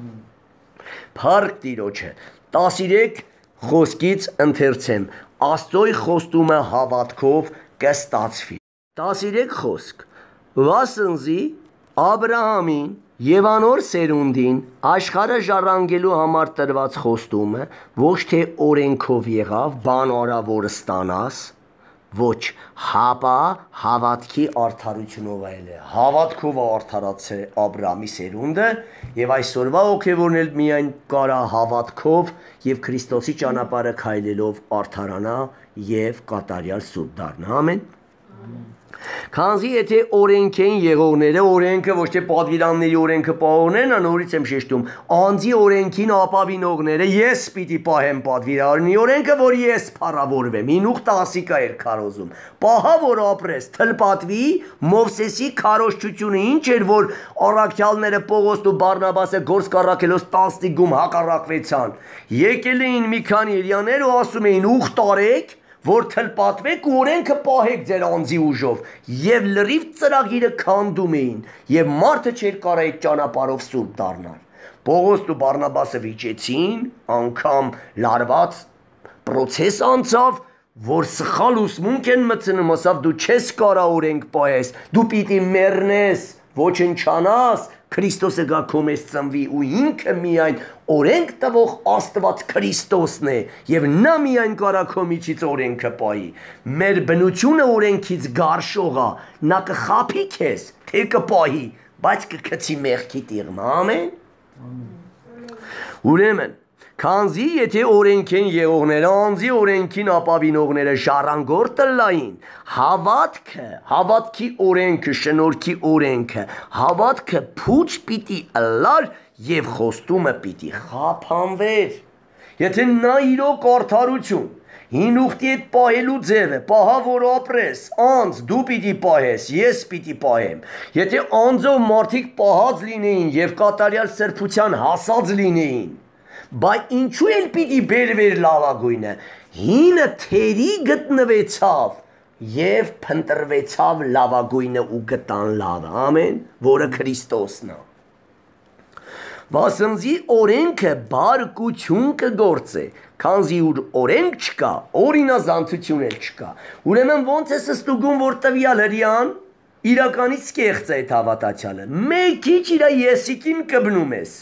Speaker 1: Փառք Տիրոջը։ տասներեք խոսքից ընթերցեմ, Աստծոյ խոստումը հավատքով կստացվի։ տասներեք խոսք, վասնզի Աբրահամին եւ անոր սերունդին աշխարհը ժառանգելու համար տրված խոստումը ոչ թե օրենքով եղավ, բան արավոր ստանաս, ոչ, հապա հավատքի արդարությունով այլ է, հավատքով արդարացե Աբրահամի սերունդը եւ այսօրվա հոգեւորն էլ միայն կարա հավատքով եւ Քրիստոսի ճանապարհը քայլելով արդարանա եւ կատարյալ սուրբ դառնա, ամեն։ Քանզի եթե օրենք են եղողները, օրենքը ոչ թե պատվիրանների օրենքը պահողներն են, նորից եմ շեշտում, անձի օրենքին ապավինողները ես պիտի պահեմ պատվիրանի օրենքը, որ ես փառավորվեմ։ Հին ուխտը ասիկա էր քարոզում։ Պահա որ ապրես, թլպատվի Մովսեսի քարոզչությունը ինչ էր, որ առաքյալները Պողոսն ու Բարնաբասը գործ կառակելոց տասնիկում հակառակվեցան։ Եկել էին մի քանի հրյաներ ու ասում էին ուխտ արեք, որ թլպատվեք ու օրենքը պահեք ձեր անձի ուժով, եւ լրիվ ծրագիրը քանդում էին, եւ մարդը չէր կարող այդ ճանապարհով սուրբ դառնալ։ Պողոսն ու Բարնաբասը վիճեցին, անգամ լարված process անցավ, որ սխալ ուսմունք են մտցնում, ասավ դու չես կարող օրենք պահես, դու պիտի մեռնես, ոչնչանաս, Քրիստոսը գա քո մեզ ծնվի ու ինքը միայն օրենք տվող Աստված Քրիստոսն է եւ նա միայն կարա քո միջից օրենքը պահի։ Մեր բնությունը օրենքից գարշող է, նա կխափի քեզ, թե կպահի, բայց կգցի մեղքի տիղմը, ամեն։ Ուրեմն Քանզի եթե օրենք են եղողները, անձի օրենքին ապավինողները ժառանգորդը լային, հավատքը, հավատքի օրենքը, շնորհքի օրենքը, հավատքը փուչ պիտի ըլլար եւ խոստումը պիտի խափանվեր։ Եթե նա իրոք արդարություն, հին ուխտի հետ պահելու ձևը, պահա որ ապրես, անձ դու պիտի պահես, ես պիտի պահեմ։ Եթե անձով մարդիկ պահած լինեին եւ կատարյալ սրբության հասած լինեին, բայց ինչու էլ պիտի բերվեր լավագույնը, հինը թերի գտնվեցավ և փնտրվեցավ լավագույնը ու գտան լավը, ամեն, որը Քրիստոսն է։ Վասնզի օրենքը բարկություն կգործե, քանզի ուր օրենք չկա, օրինազանցություն էլ չկա։ Ուրեմն ոնց է ստուգում, որ տվյալ հրյան իրականից կեղծ է այդ հավատացյալը, մեկ քիչ իր եսիկին կբնում ես։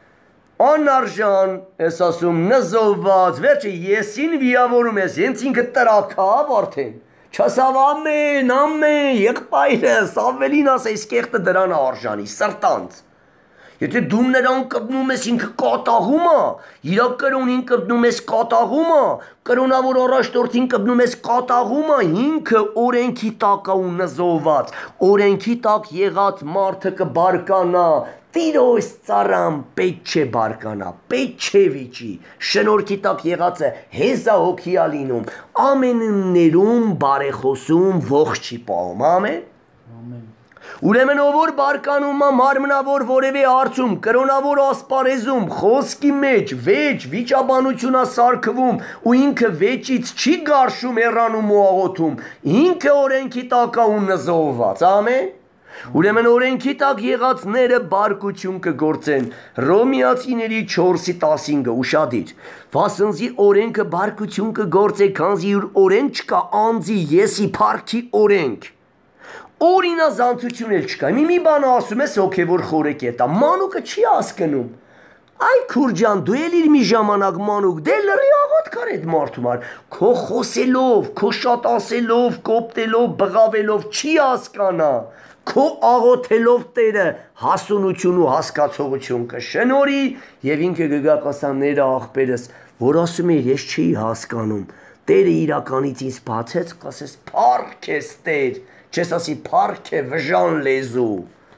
Speaker 1: Անարժան, ես ասում, նզովված, վերջը եսին վիավորում ես, հենց ինքը տրակավ արդեն, չասավ ամեն, ամեն, եղբայրս, ավելին ասես կեղտը դրան արժանի, սրտանց։ Եթե դու նրան կպնում ես ինքը կատաղում է, իրա կրոնին կպնում ես կատաղում է, կրոնավոր առաջնորդին կպնում ես կատաղում է, ինքը օրենքի տակ է ու նզովված, օրենքի տակ եղած մարդը կբարկանա, Տիրոջ ծառան պետք չէ բարկանա, պետք չէ վիճի, շնորհքի տակ եղածը հեզա հոգի է լինում, ամեններում բարեխոսում ողջ չի պահում, ամեն։ Ուրեմն ով որ բարկանում է մարմնավոր որևէ հարցում, կրոնավոր ասպարեզում, խոսքի մեջ, վեճ, վիճաբանություն է սարքվում ու ինքը վեճից չի գարշում, հեռանում ու աղոթում, ինքը օրենքի տակ է ու նզովված, ամեն։ Ուրեմն օրենքի տակ եղածները բարկություն կգործեն, Հռոմեացիների չորսի տասինը ուշադիր, վասնզի օրենքը բարկություն կգործե, քանզի ուր օրենք չկա, անձի եսի փառքի օրենք, օրինազանցություն էլ չկա, մի մի բան ասում ես հոգևոր խորեկետ է, մանուկը չի հասկնում, այ քուրջան դու էլ իր մի ժամանակ մանուկ, դե լրի աղոտ կար այդ մարդու մար, քո խոսելով, քո շատ ասելով, կոպտելով, բղավելով չի հասկանա, քո աղոթելով Տերը հասունություն ու հասկացողություն կշնորի եւ ինքը գգա կասաները աղբերս, որ ասում է ես չի հասկանում, Տերը իրականից ինձ բացեց, կասես փառք ես Տեր, չես ասի փառք է վժան լեզու,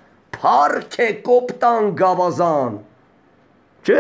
Speaker 1: փառք է կոպտան գավազան, չէ՞։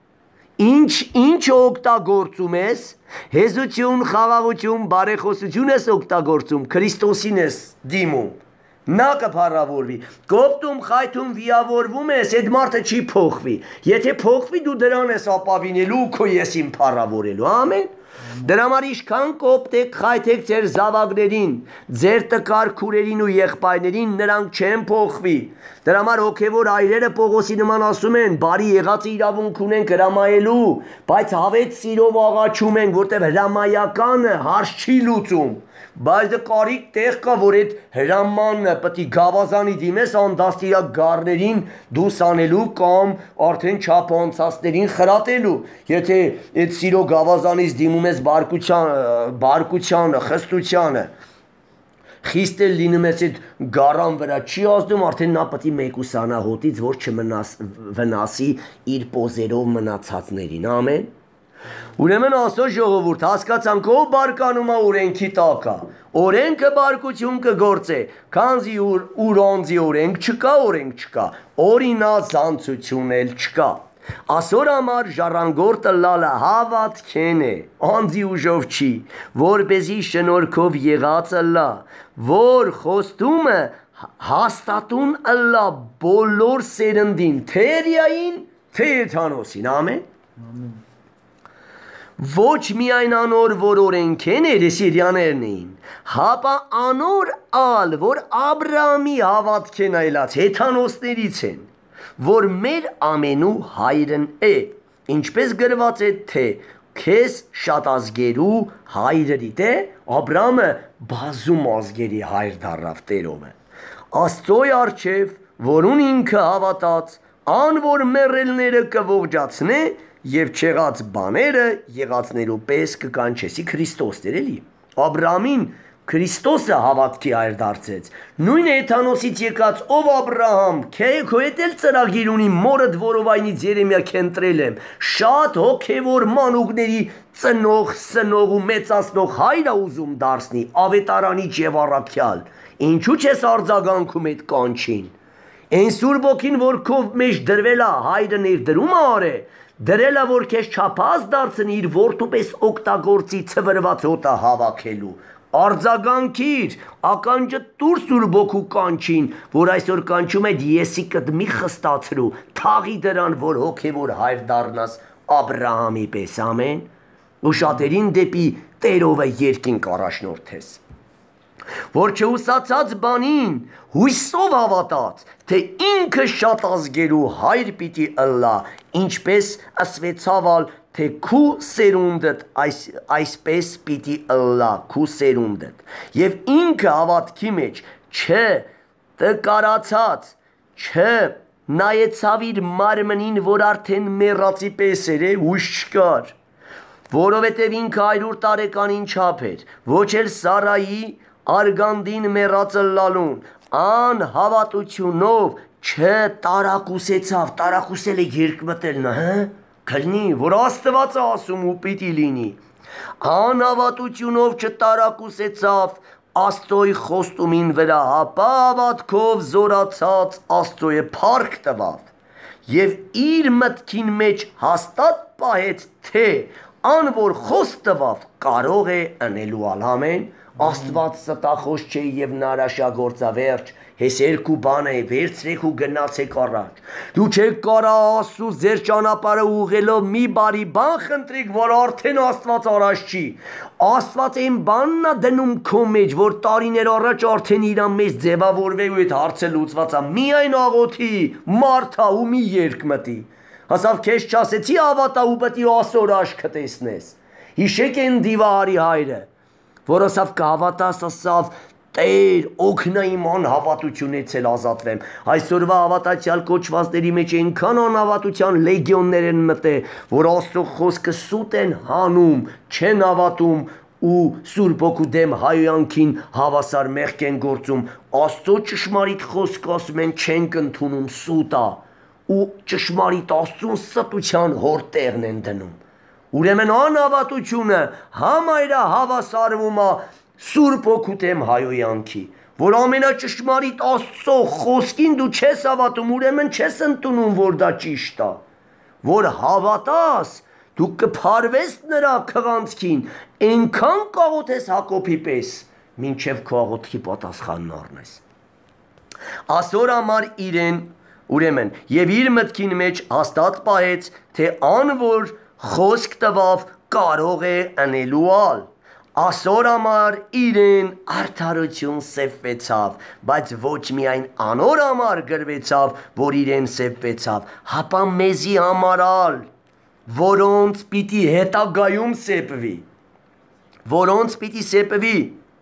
Speaker 1: Ինչ ինչ օգտագործում ես, հեզություն, խաղաղություն, բարեխոսություն ես օգտագործում, Քրիստոսին ես դիմում, նա կփառավորվի, կոպտում, խայթում, վիավորվում ես, այդ մարդը չի փոխվի, եթե փոխվի դու դրան ես ապավինելու ու քո եսին փառավորելու, ամեն։ Դրա համար ինչքան կոպտեք, խայթեք ձեր զավակներին, ձեր տկար քուրերին ու եղբայրներին, նրանք չեն փոխվի։ Դրա համար հոգևոր այրերը Պողոսի նման ասում են, բարի եղածը իրավունք ունենք հրամայելու, բայց հավետ սիրով աղաչում են, որտեղ հրամայականը հարց չի լուծում։ Բայց դա կարիք տեղ կա, որ այդ հրամանը պետք է գավազանի դիմես անդաստիրակ գառներին դուս անելու կամ արդեն չափանցածներին խրատելու։ Եթե այդ սիրո գավազանից դիմում ես բարկության, բարկությանը, խստությանը, խիստ էլ լինում ես այդ գառան վրա չի ազդում, արդեն նա պետք է մեկուսանա հոտից, որ չվնասի իր պոզերով մնացածներին, ամեն։ Ուրեմն Աստծո ժողովուրդ հասկացանք ով բարկանում է օրենքի տակա։ Օրենքը բարկություն կգործե, քանզի ուր ուրանձի օրենք չկա, օրենք չկա, օրինազանցություն էլ չկա։ Ասոր համար ժառանգորդը լալը հավատքեն է, անձի ուժով չի, որպեսզի շնորհքով եղածը լա, որ խոստումը հաստատուն ըլլա բոլոր սերնդին, թե Էրիային, թե Եթանոսին, ամեն։ Ոչ միայն անոր, որ օրենքեն երեսիրյաներն էին, հապա անոր ալ, որ Աբրահամի հավատքեն այլած հեթանոսներից են, որ մեր ամենու հայրն է, ինչպես գրված է, թե քեզ շատ ազգերու հայրերի, թե Աբրահամը բազում ազգերի հայր դառավ Տերովը։ Աստծոյ առջև, որուն ինքը հավատաց, ան որ մեռելները կողջացնե և չեղած բաները եղածներու պես կկանչեսի Քրիստոսներ էլի։ Աբրահամին Քրիստոսը հավատքի հայր դարձեց։ Նույն Հեթանոսից եկած ով Աբրահամ, քո հետ էլ ծրագիր ունի մորդ որովայնից Երեմիա քենտրել եմ, շատ հոգևոր մանուկների ծնող, սնող ու մեծացնող հայր ա ուզում դարձնի, ավետարանիչ եւ առաքյալ։ Ինչու չես արձագանքում այդ կանչին։ Այն Սուրբ Ոգին, որ քո մեջ դրվել է, հայրը ներդրում է արե, դրել է, որ քեզ չափած դարձնի իր որդու պես օգտագործի ցվրված հոտը հավաքելու։ Արձագանքիր, ականջը տուր Սուրբ Ոգու կանչին, որ այսօր կանչում է եսիկդ մի խստացրու, թաղի դրան, որ հոգևոր հայր դառնաս Աբրահամի պես, ամեն, ու շատերին դեպի Տերովը երկինք առաջնորդես։ Որ չհուսացած բանին հույսով հավատաց, թե ինքը շատ ազգերու հայր պիտի ըլլա, ինչպես ասվեցավալ, թե քու սերունդդ այս, այսպես պիտի ըլլա քու սերունդդ, և ինքը հավատքի մեջ չէ տկարացած, չէ նայեցավ իր մարմնին, որ արդեն մեռածի պես էր, հույս չկար, որովհետև ինքը հարյուր տարեկանին չափ էր, ոչ էլ Սարայի արգանդին մեռածը լալուն, ան հավատությունով չէ տարակուսեցավ, տարակուսել է երկմտել նա, հը, կլնի, որ Աստվածը ասում ու պիտի լինի, ան հավատությունով չտարակուսեցավ Աստծոյ խոստումին վրա, հապա հավատքով զորացած Աստծոյը փառք տվավ և իր մտքին մեջ հաստատ պահեց, թե ան որ խոսք տվավ կարող է ընելու ալ, ամեն։ Աստված ստախոս չէ և նա հրաշագործավերջ, հես երկու բան է, վերցրեք ու գնացեք առաջ։ Դու չեք կարա Աստծու ձեր ճանապարհը ուղղելով մի բարի բան խնդրեք, որ արդեն Աստված առաջ չի։ Աստված այն բանն է դնում քո մեջ, որ տարիներ առաջ արդեն իր մեջ ձևավորվի ու այդ հարցը լուծված է։ Միայն աղոթի, մարդա ու մի երկմտի։ Հասավ քեզ չասեցի հավատա ու պետք է այսօր աչքը տեսնես։ Հիշեք այն դիվարի հայրը, որ ասավ կհավատաս, ասավ Տեր, օգնա իմ անհավատությունից էլ ազատվեմ։ Այսօրվա հավատացյալ կոչվածների մեջ այնքան անհավատության լեգիոններ են մտել, որ Աստծո խոսքը սուտ են հանում, չեն հավատում ու Սուրբ Հոգու դեմ հայոյանքին հավասար մեղք են գործում։ Աստծո ճշմարիտ խոսքը ասում են չենք ընդունում, սուտ է, ու ճշմարիտ Աստծուն ստության հորտեղն են դնում։ Ուրեմն անհավատությունը համայրա հավասարվում է Սուրբ Հոգու դեմ հայոյանքի, որ ամենաճշմարիտ Աստծո խոսքին դու չես հավատում, ուրեմն չես ընդունում, որ դա ճիշտ է, որ հավատաս, դու կփարվես նրա քղանցքին, այնքան կաղոթես Հակոբի պես, մինչև քո աղոթքի պատասխանն առնես։ Ասոր համար իրեն, ուրեմն, և իր մտքին մեջ հաստատ պահեց, թե ան որ խոսք տվավ կարող է ընելու ալ։ Ասոր համար իրեն արդարություն սեփվեցավ, բայց ոչ միայն անոր համար գրվեցավ, որ իրեն սեփվեցավ, հապա մեզի համար ալ, որոնց պիտի հետագայում սեփվի, որոնց պիտի սեփվի,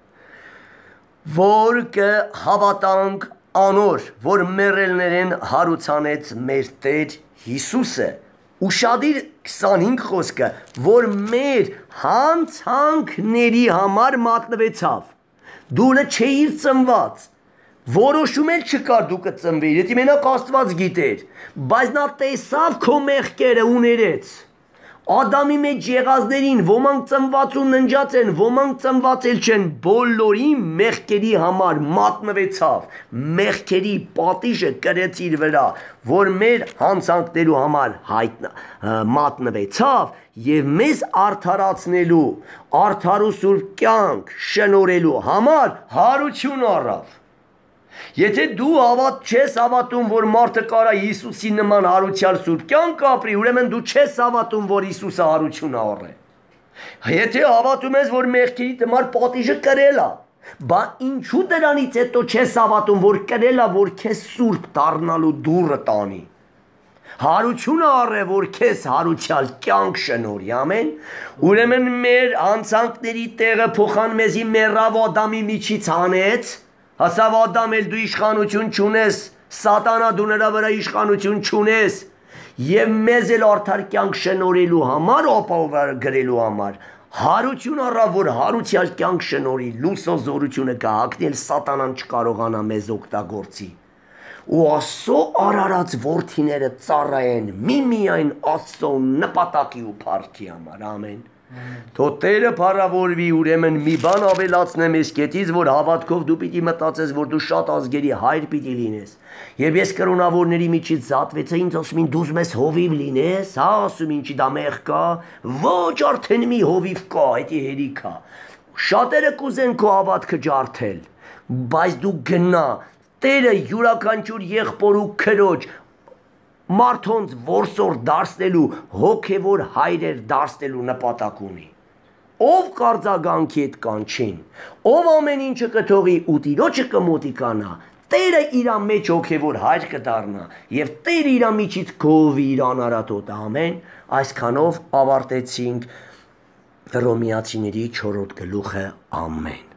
Speaker 1: որ կհավատանք անոր, որ մեռելներեն հարուցանեց մեր Տեր Հիսուսը, ուշադիր քսանհինգ խոսքը, որ մեր հանցանքների համար մատնվեցավ, դու չէիր ծնված, որոշում էլ չկար դու կծնվիր, եթե մենակ Աստված գիտեր, բայց նա տեսավ քո մեղքերը ու ներեց, Ադամի մեջ եղածներին ոմանք ծնված ու ննջած են, ոմանք ծնված էլ չեն, բոլորի մեղքերի համար մատնվեցավ, մեղքերի պատիժը կրեց իր վրա, որ մեր հանցանքներու համար հայտնա մատնվեցավ եւ մեզ արդարացնելու, արդար ու սուրբ կյանք շնորհելու համար հարություն առավ։ Եթե դու հավատ չես հավատում, որ մարդը կարա Հիսուսի նման հարության սուրբ կյանք ապրի, ուրեմն դու չես հավատում, որ Հիսուսը հարություն առե։ Եթե հավատում ես, որ մեղքերի համար պատիժը կրել է, բա ինչու դրանից հետո չես հավատում, որ կրել է, որ քեզ սուրբ դառնալու դուռը տանի։ Հարությունը առե, որ քեզ հարության կյանք շնորհի, ամեն։ Ուրեմն մեր հանցանքների տեղը փոխան մեզի մեռավ Ադամի միջից հանեց։ Հասավ Ադամ էլ դու իշխանություն չունես, սատանա դու նրա վրա իշխանություն չունես, եւ մեզ էլ արդար կյանք շնորհելու համար, ապահով գրելու համար, հարություն առավ, որ հարության կյանք շնորհի, լույսո զորությունը կհագնել, սատանան չկարողանա մեզ օգտագործի։ Ու Աստծո արարած որդիները ծառայեն միմիայն Աստծո նպատակի ու փառքի համար, ամեն։ Թող Տերը փառավորվի, ուրեմն մի բան ավելացնեմ ես կետից, որ հավատքով դու պիտի մտածես, որ դու շատ ազգերի հայր պիտի լինես։ Եվ ես կրոնավորների միջից զատվեցա, ինձ ասում են դու ուզում ես հովիվ լինես, հա, ասում ինչի դա մեղ կա, ոչ արդեն մի հովիվ կա, դա հերիք է։ Շատերը կուզեն քո հավատքը ջարդել, բայց դու գնա, Տերը յուրաքանչյուր եղբոր ու քրոջ մարդոնց որսոր դարձնելու, հոգևոր հայրեր դարձնելու նպատակ ունի։ Ով կարձագանքի հետ կանչին, ով ամեն ինչը կթողի ու Տիրոջը կմոտիկանա, Տերը իր մեջ հոգևոր հայր կդառնա եւ Տերը իր միջից գովի իր անարատոտ, ամեն։ Այսքանով ավարտեցինք Հռոմեացիների չորրորդ գլուխը, ամեն։